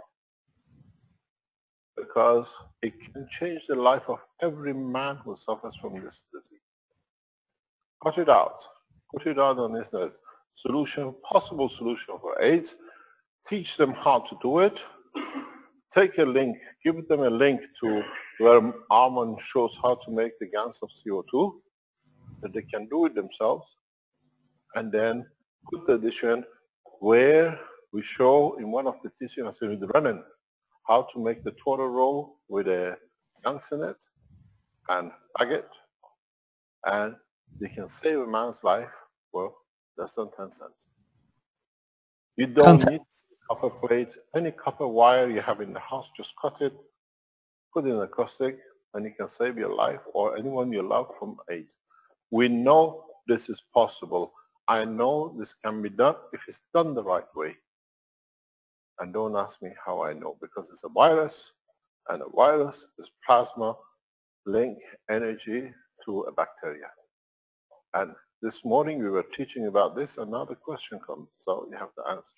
Because it can change the life of every man who suffers from this disease. Cut it out. Put it out on the internet. Solution, possible solution for AIDS. Teach them how to do it. Take a link, give them a link to where Armand shows how to make the gas of CO2, that they can do it themselves, and then put the addition where we show in one of the teachings with Renan how to make the total roll with a gas in it and bag it, and they can save a man's life for less than 10 cents. You don't need copper plate, any copper wire you have in the house, just cut it, put it in a caustic, and you can save your life or anyone you love from AIDS. We know this is possible. I know this can be done if it's done the right way. And don't ask me how I know, because it's a virus, and a virus is plasma link energy to a bacteria. And this morning we were teaching about this, and now the question comes, so you have to answer.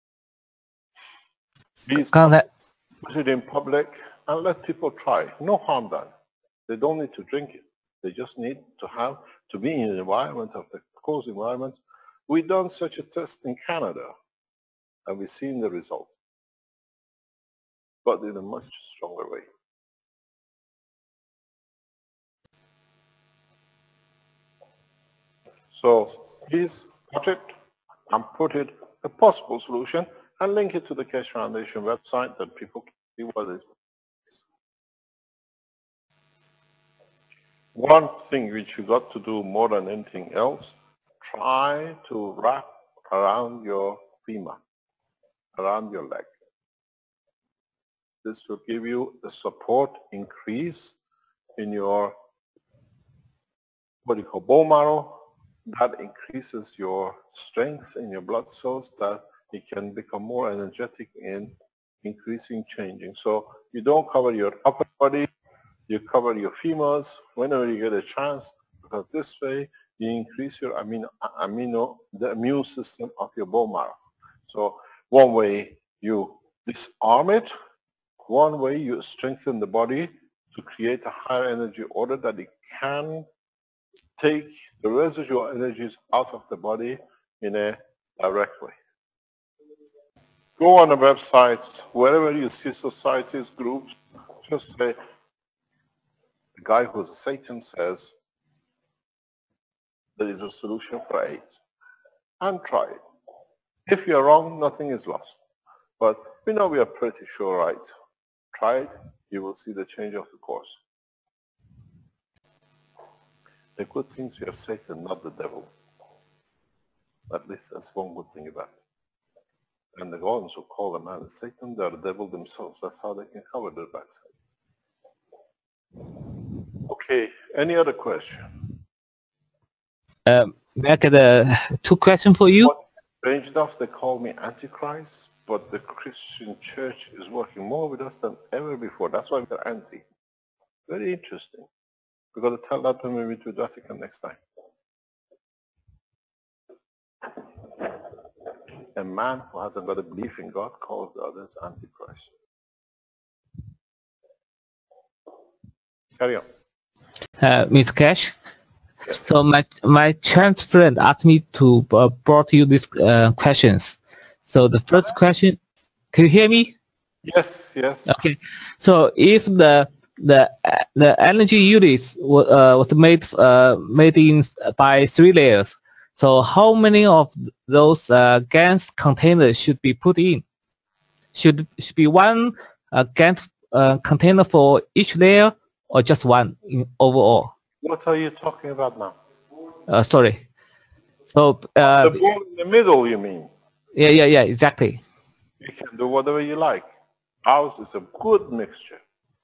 Please put it in public and let people try. No harm done. They don't need to drink it. They just need to be in an environment of the closed environment. We've done such a test in Canada, and we've seen the result, but in a much stronger way. So please cut it and put it a possible solution and link it to the Keshe Foundation website that people can see what it is. One thing which you got to do more than anything else, try to wrap around your femur, around your leg. This will give you a support increase in your what you call bone marrow. That increases your strength in your blood cells, that it can become more energetic in increasing, changing. So you don't cover your upper body, you cover your femurs whenever you get a chance, because this way you increase your the immune system of your bone marrow. So one way you disarm it, one way you strengthen the body to create a higher energy order that it can take the residual energies out of the body in a direct way. Go on the websites, wherever you see societies, groups, just say, the guy who's a Satan says, there is a solution for AIDS. And try it. If you're wrong, nothing is lost. But we know we are pretty sure right. Try it, you will see the change of the course. The good things we have Satan, not the devil. At least that's one good thing about it. And the ones who call the man Satan, they are the devil themselves. That's how they can cover their backside. Okay, any other question? May I get two questions for you? Strange enough, they call me Antichrist, but the Christian church is working more with us than ever before. That's why we're anti. Very interesting. We're going to tell that when we meet with Vatican next time. A man who hasn't got a belief in God calls the others Antichrist. Carry on. Mr. Cash. So my trans friend asked me to brought you these questions. So the first question, can you hear me? Yes, yes. Okay. So if the energy units was made in by 3 layers, so how many of those GaN containers should be put in? Should be one GaN container for each layer, or just one overall? What are you talking about now? Sorry. So the ball in the middle, you mean? Yeah, exactly. You can do whatever you like. Ours is a good mixture.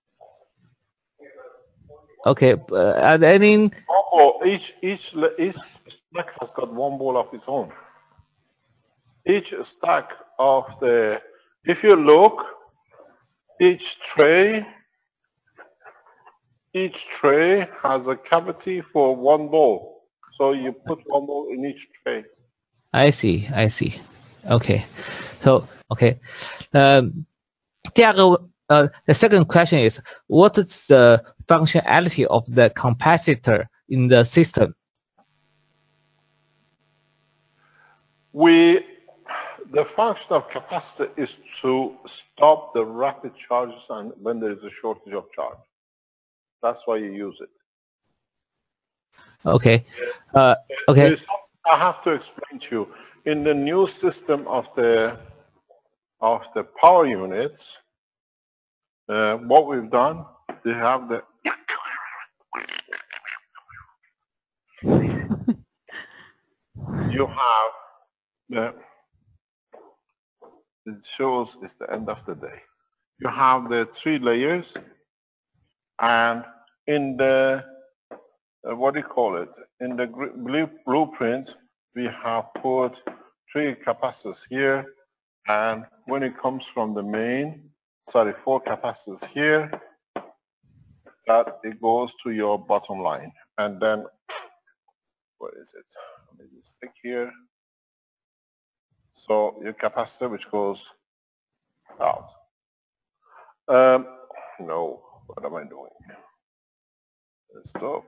Okay, and any each stack has got one ball of its own. Each stack of the, if you look, each tray has a cavity for one ball. So you put one ball in each tray. I see. Okay. So, okay. The second question is, what is the functionality of the capacitor in the system? The function of capacitor is to stop the rapid charges and when there is a shortage of charge. That's why you use it. Okay. Okay. I have to explain to you. In the new system of the power units, what we've done, they have the you have the, it shows it's the end of the day. You have the 3 layers, and in the what do you call it? In the blueprint, we have put 3 capacitors here, and when it comes from the main, 4 capacitors here, that it goes to your bottom line. And then, where is it? Let me stick here. So your capacitor which goes out. No, what am I doing? Stop.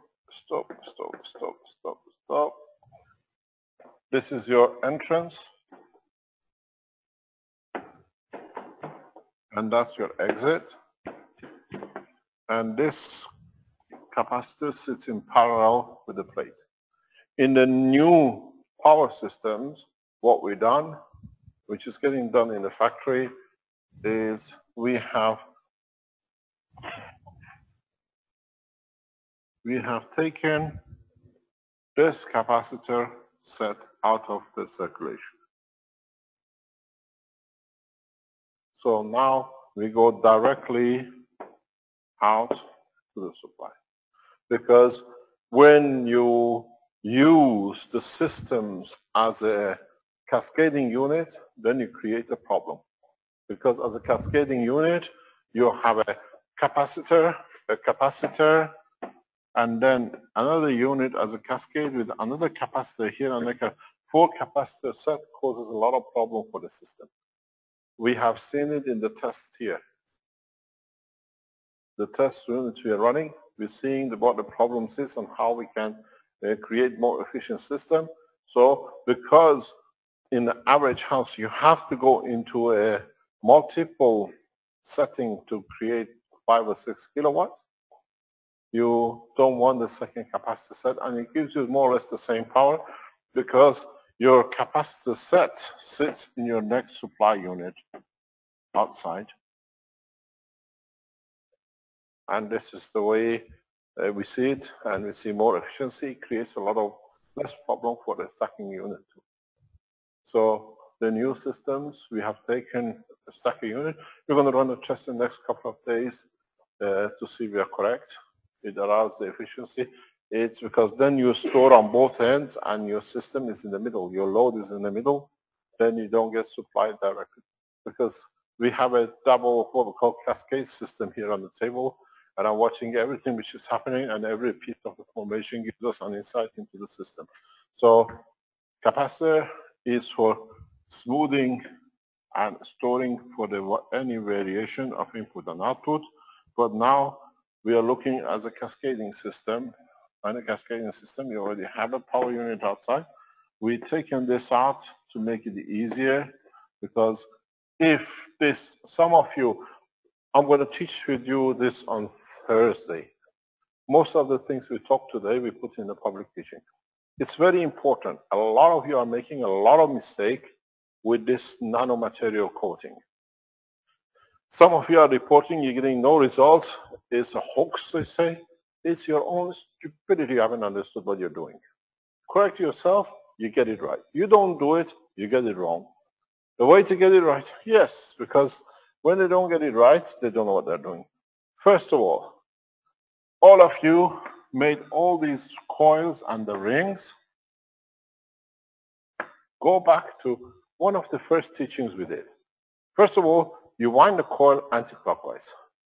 This is your entrance. And that's your exit. And this capacitor sits in parallel with the plate. In the new power systems, what we've done, which is getting done in the factory, is we have taken this capacitor set out of the circulation. So now we go directly out to the supply. Because when you use the systems as a cascading unit, then you create a problem. Because as a cascading unit, you have a capacitor, and then another unit as a cascade with another capacitor here, and like a 4 capacitor set causes a lot of problem for the system. We have seen it in the test here. The test units we are running, we're seeing what the problems is and how we can create more efficient system. So because in the average house, you have to go into a multiple setting to create 5 or 6 kilowatts. You don't want the second capacitor set, and it gives you more or less the same power because your capacitor set sits in your next supply unit outside. And this is the way we see it, and we see more efficiency. It creates a lot of less problem for the stacking unit too. So the new systems, we have taken a stacking unit. We're going to run a test in the next couple of days to see if we are correct. It allows the efficiency. It's because then you store on both ends and your system is in the middle. Your load is in the middle. Then you don't get supplied directly. Because we have a double, what we call cascade system here on the table. And I'm watching everything which is happening, and every piece of the formation gives us an insight into the system. So capacitor is for smoothing and storing for any variation of input and output. But now we are looking at a cascading system. And a cascading system, you already have a power unit outside. We've taken this out to make it easier, because if this, some of you, I'm going to teach with you this on Thursday. Most of the things we talk today, we put in the public teaching. It's very important. A lot of you are making a lot of mistake with this nanomaterial coating. Some of you are reporting you're getting no results. It's a hoax, they say. It's your own stupidity. You haven't understood what you're doing. Correct yourself, you get it right. You don't do it, you get it wrong. The way to get it right? Yes, because when they don't get it right, they don't know what they're doing. First of all of you made all these coils and the rings. Go back to one of the first teachings we did. First of all, you wind the coil anti-clockwise.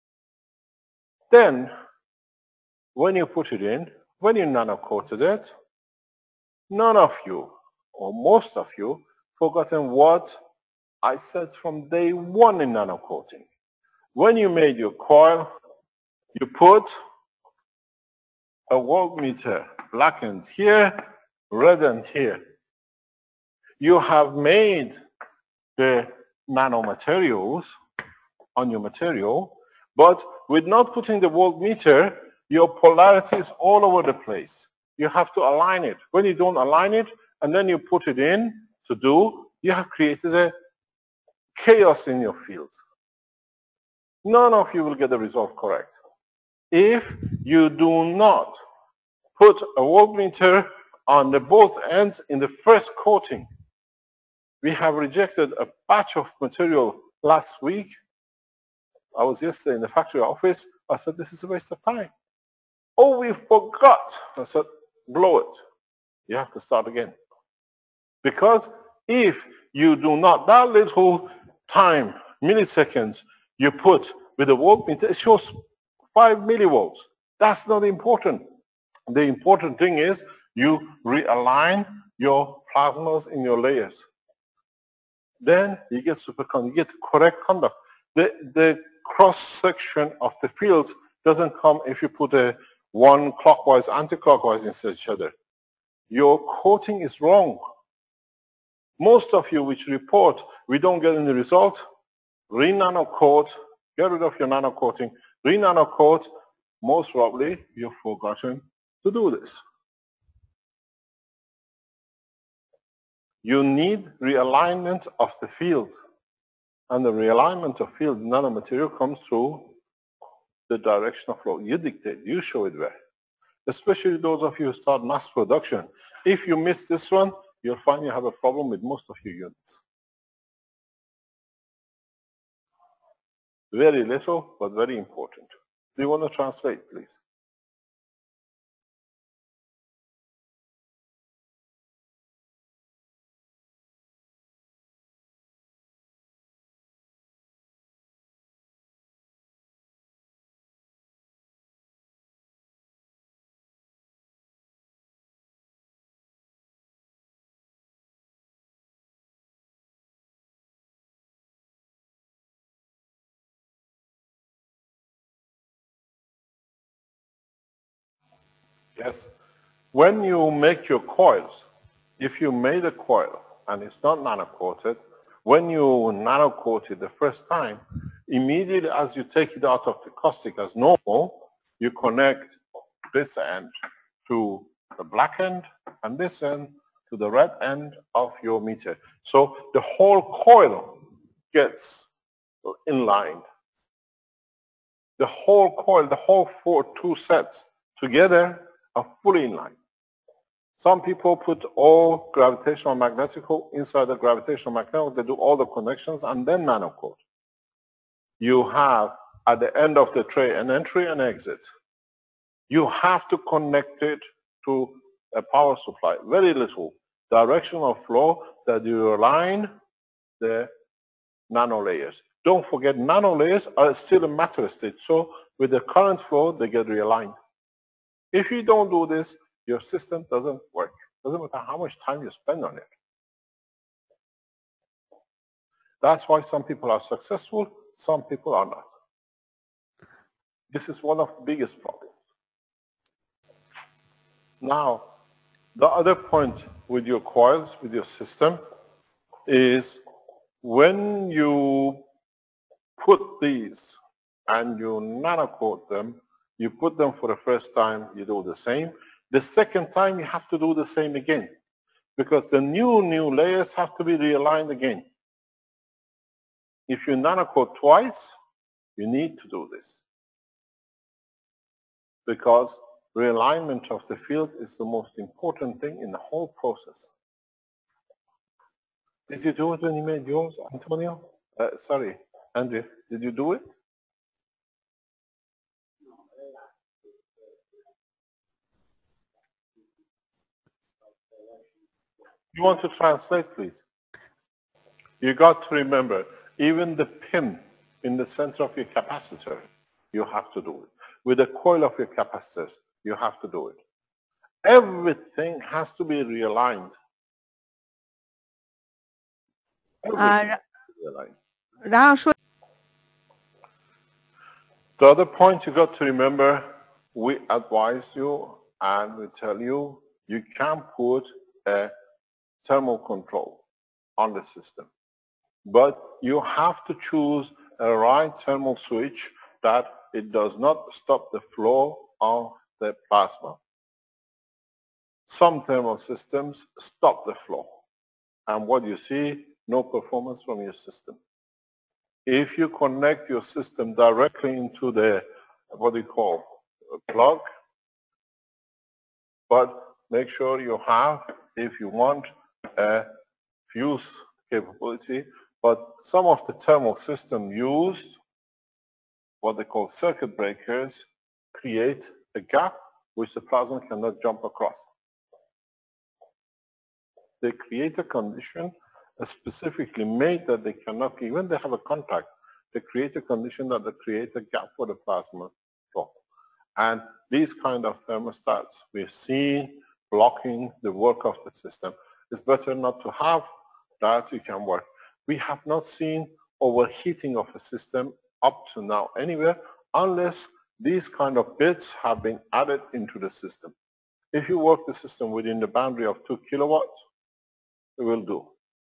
Then, when you put it in, when you nano-coated it, none of you, or most of you, forgotten what I said from day one in nano-coating. When you made your coil, you put a voltmeter, blackened here, reddened here. You have made the nanomaterials on your material, but with not putting the voltmeter, your polarity is all over the place. You have to align it. When you don't align it, and then you put it in to do, you have created a chaos in your field. None of you will get the result correct. If you do not put a voltmeter on the both ends in the first coating. We have rejected a batch of material last week. I was yesterday in the factory office. I said, this is a waste of time. Oh, we forgot. I said, blow it. You have to start again. Because if you do not, that little time, milliseconds, you put with the voltmeter, it shows 5 millivolts. That's not important. The important thing is you realign your plasmas in your layers. Then you get superconductor, you get correct conduct. The cross-section of the field doesn't come if you put a one clockwise, anti-clockwise instead of each other. Your coating is wrong. Most of you which report we don't get any result, re-nano-coat, get rid of your nano-coating, re-nano-coat, most probably you've forgotten to do this. You need realignment of the field. And the realignment of field nanomaterial comes through the direction of flow. You dictate, you show it where. Especially those of you who start mass production. If you miss this one, you'll find you have a problem with most of your units. Very little, but very important. Do you want to translate, please? Yes. When you make your coils, if you made a coil and it's not nano-coated, when you nano-coat it the first time, immediately as you take it out of the caustic as normal, you connect this end to the black end and this end to the red end of your meter. So the whole coil gets inlined. The whole coil, the whole two sets together are fully inlined. Some people put all gravitational magnetical inside the gravitational magnetical. They do all the connections and then nano-coat. You have at the end of the tray an entry and exit. You have to connect it to a power supply. Very little direction of flow that you align the nano layers. Don't forget, nano layers are still in matter state. So with the current flow, they get realigned. If you don't do this, your system doesn't work. Doesn't matter how much time you spend on it. That's why some people are successful, some people are not. This is one of the biggest problems. Now, the other point with your coils, with your system, is when you put these and you nano-coat them, you put them for the first time, you do the same. The second time, you have to do the same again, because the new layers have to be realigned again. If you nano-coat twice, you need to do this, because realignment of the field is the most important thing in the whole process. Did you do it when you made yours, Antonio? Sorry, Andrew, did you do it? You want to translate, please? You got to remember, even the pin in the center of your capacitor, you have to do it. With the coil of your capacitors, you have to do it. Everything has to be realigned. The other point you got to remember, we advise you and we tell you, you can put a thermal control on the system. But you have to choose a right thermal switch that it does not stop the flow of the plasma. Some thermal systems stop the flow. And what you see, no performance from your system. If you connect your system directly into the, what do you call, a plug, but make sure you have, if you want, a fuse capability. But some of the thermal system used, what they call circuit breakers, create a gap which the plasma cannot jump across. They create a condition specifically made that they cannot, even they have a contract, they create a condition that they create a gap for the plasma flow. And these kind of thermostats we've seen blocking the work of the system. It's better not to have that. You can work. We have not seen overheating of a system up to now anywhere unless these kind of bits have been added into the system. If you work the system within the boundary of 2 kilowatts, it will do.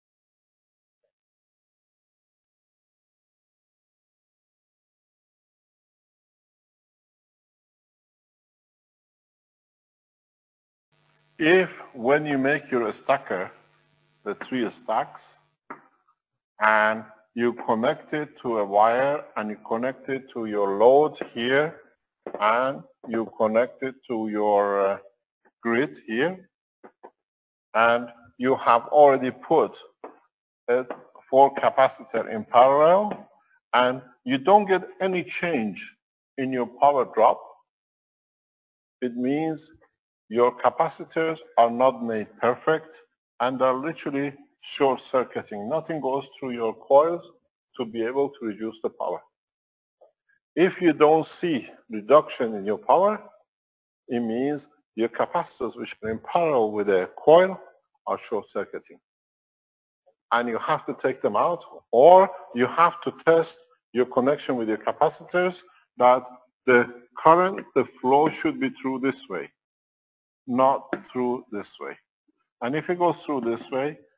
If when you make your stacker, the 3 stacks, and you connect it to a wire and you connect it to your load here and you connect it to your grid here, and you have already put a 4 capacitor in parallel and you don't get any change in your power drop, it means your capacitors are not made perfect and are literally short-circuiting. Nothing goes through your coils to be able to reduce the power. If you don't see reduction in your power, it means your capacitors which are in parallel with a coil are short-circuiting. And you have to take them out, or you have to test your connection with your capacitors that the current, the flow should be through this way, not through this way. And if it goes through this way,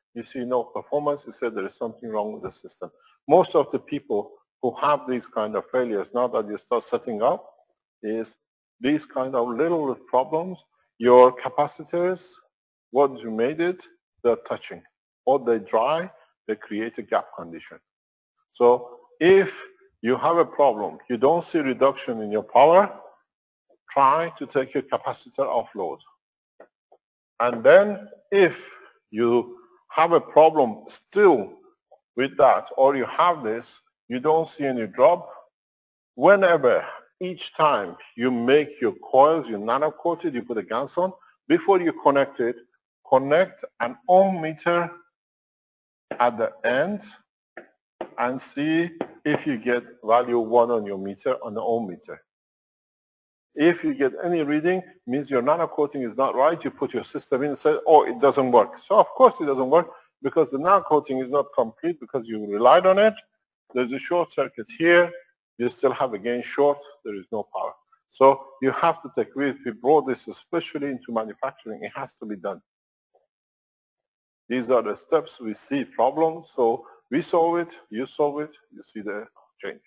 You see no performance, you say there is something wrong with the system. Most of the people who have these kind of failures, now that you start setting up, is these kind of little problems. Your capacitors, what you made it, they're touching. Or they dry, they create a gap condition. So if you have a problem, you don't see reduction in your power, try to take your capacitor off load. And then if you have a problem still with that, or you have this, you don't see any drop, whenever, each time you make your coils, you nano-coat it, you put a GaNs on, before you connect it, connect an ohm meter at the end and see if you get value 1 on your meter, on the ohm meter. If you get any reading, means your nano-coating is not right, you put your system in and say, oh, it doesn't work. So of course it doesn't work because the nano-coating is not complete because you relied on it. There's a short circuit here. You still have a gain short. There is no power. So you have to take risk. We brought this especially into manufacturing. It has to be done. These are the steps. We see problems. So we solve it. You solve it. You see the change.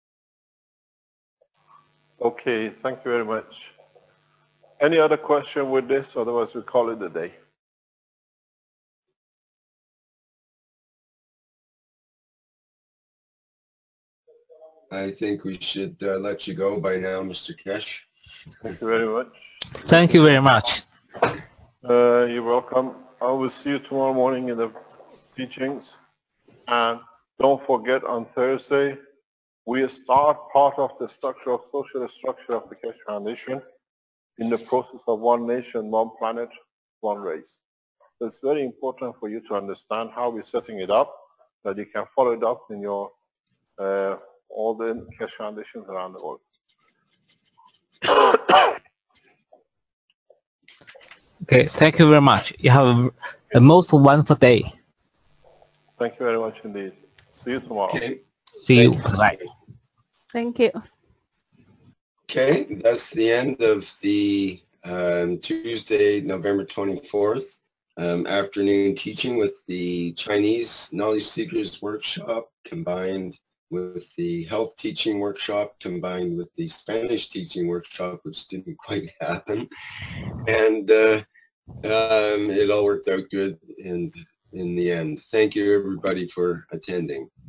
Okay, thank you very much. Any other question with this? Otherwise, we call it a day. I think we should let you go by now, Mr. Kesh. Thank you very much. Thank you very much. You're welcome. I will see you tomorrow morning in the teachings. And don't forget on Thursday, we start part of the structure of social structure of the Keshe Foundation in the process of one nation, one planet, one race. So it's very important for you to understand how we're setting it up, that you can follow it up in your all the Keshe Foundations around the world. Okay, thank you very much. You have a most wonderful day. Thank you very much indeed. See you tomorrow. Okay. See you. Thank you. Bye. Thank you. Okay, that's the end of the Tuesday, November 24th afternoon teaching with the Chinese Knowledge Seekers Workshop combined with the Health Teaching Workshop combined with the Spanish Teaching Workshop, which didn't quite happen. And it all worked out good in the end. Thank you, everybody, for attending.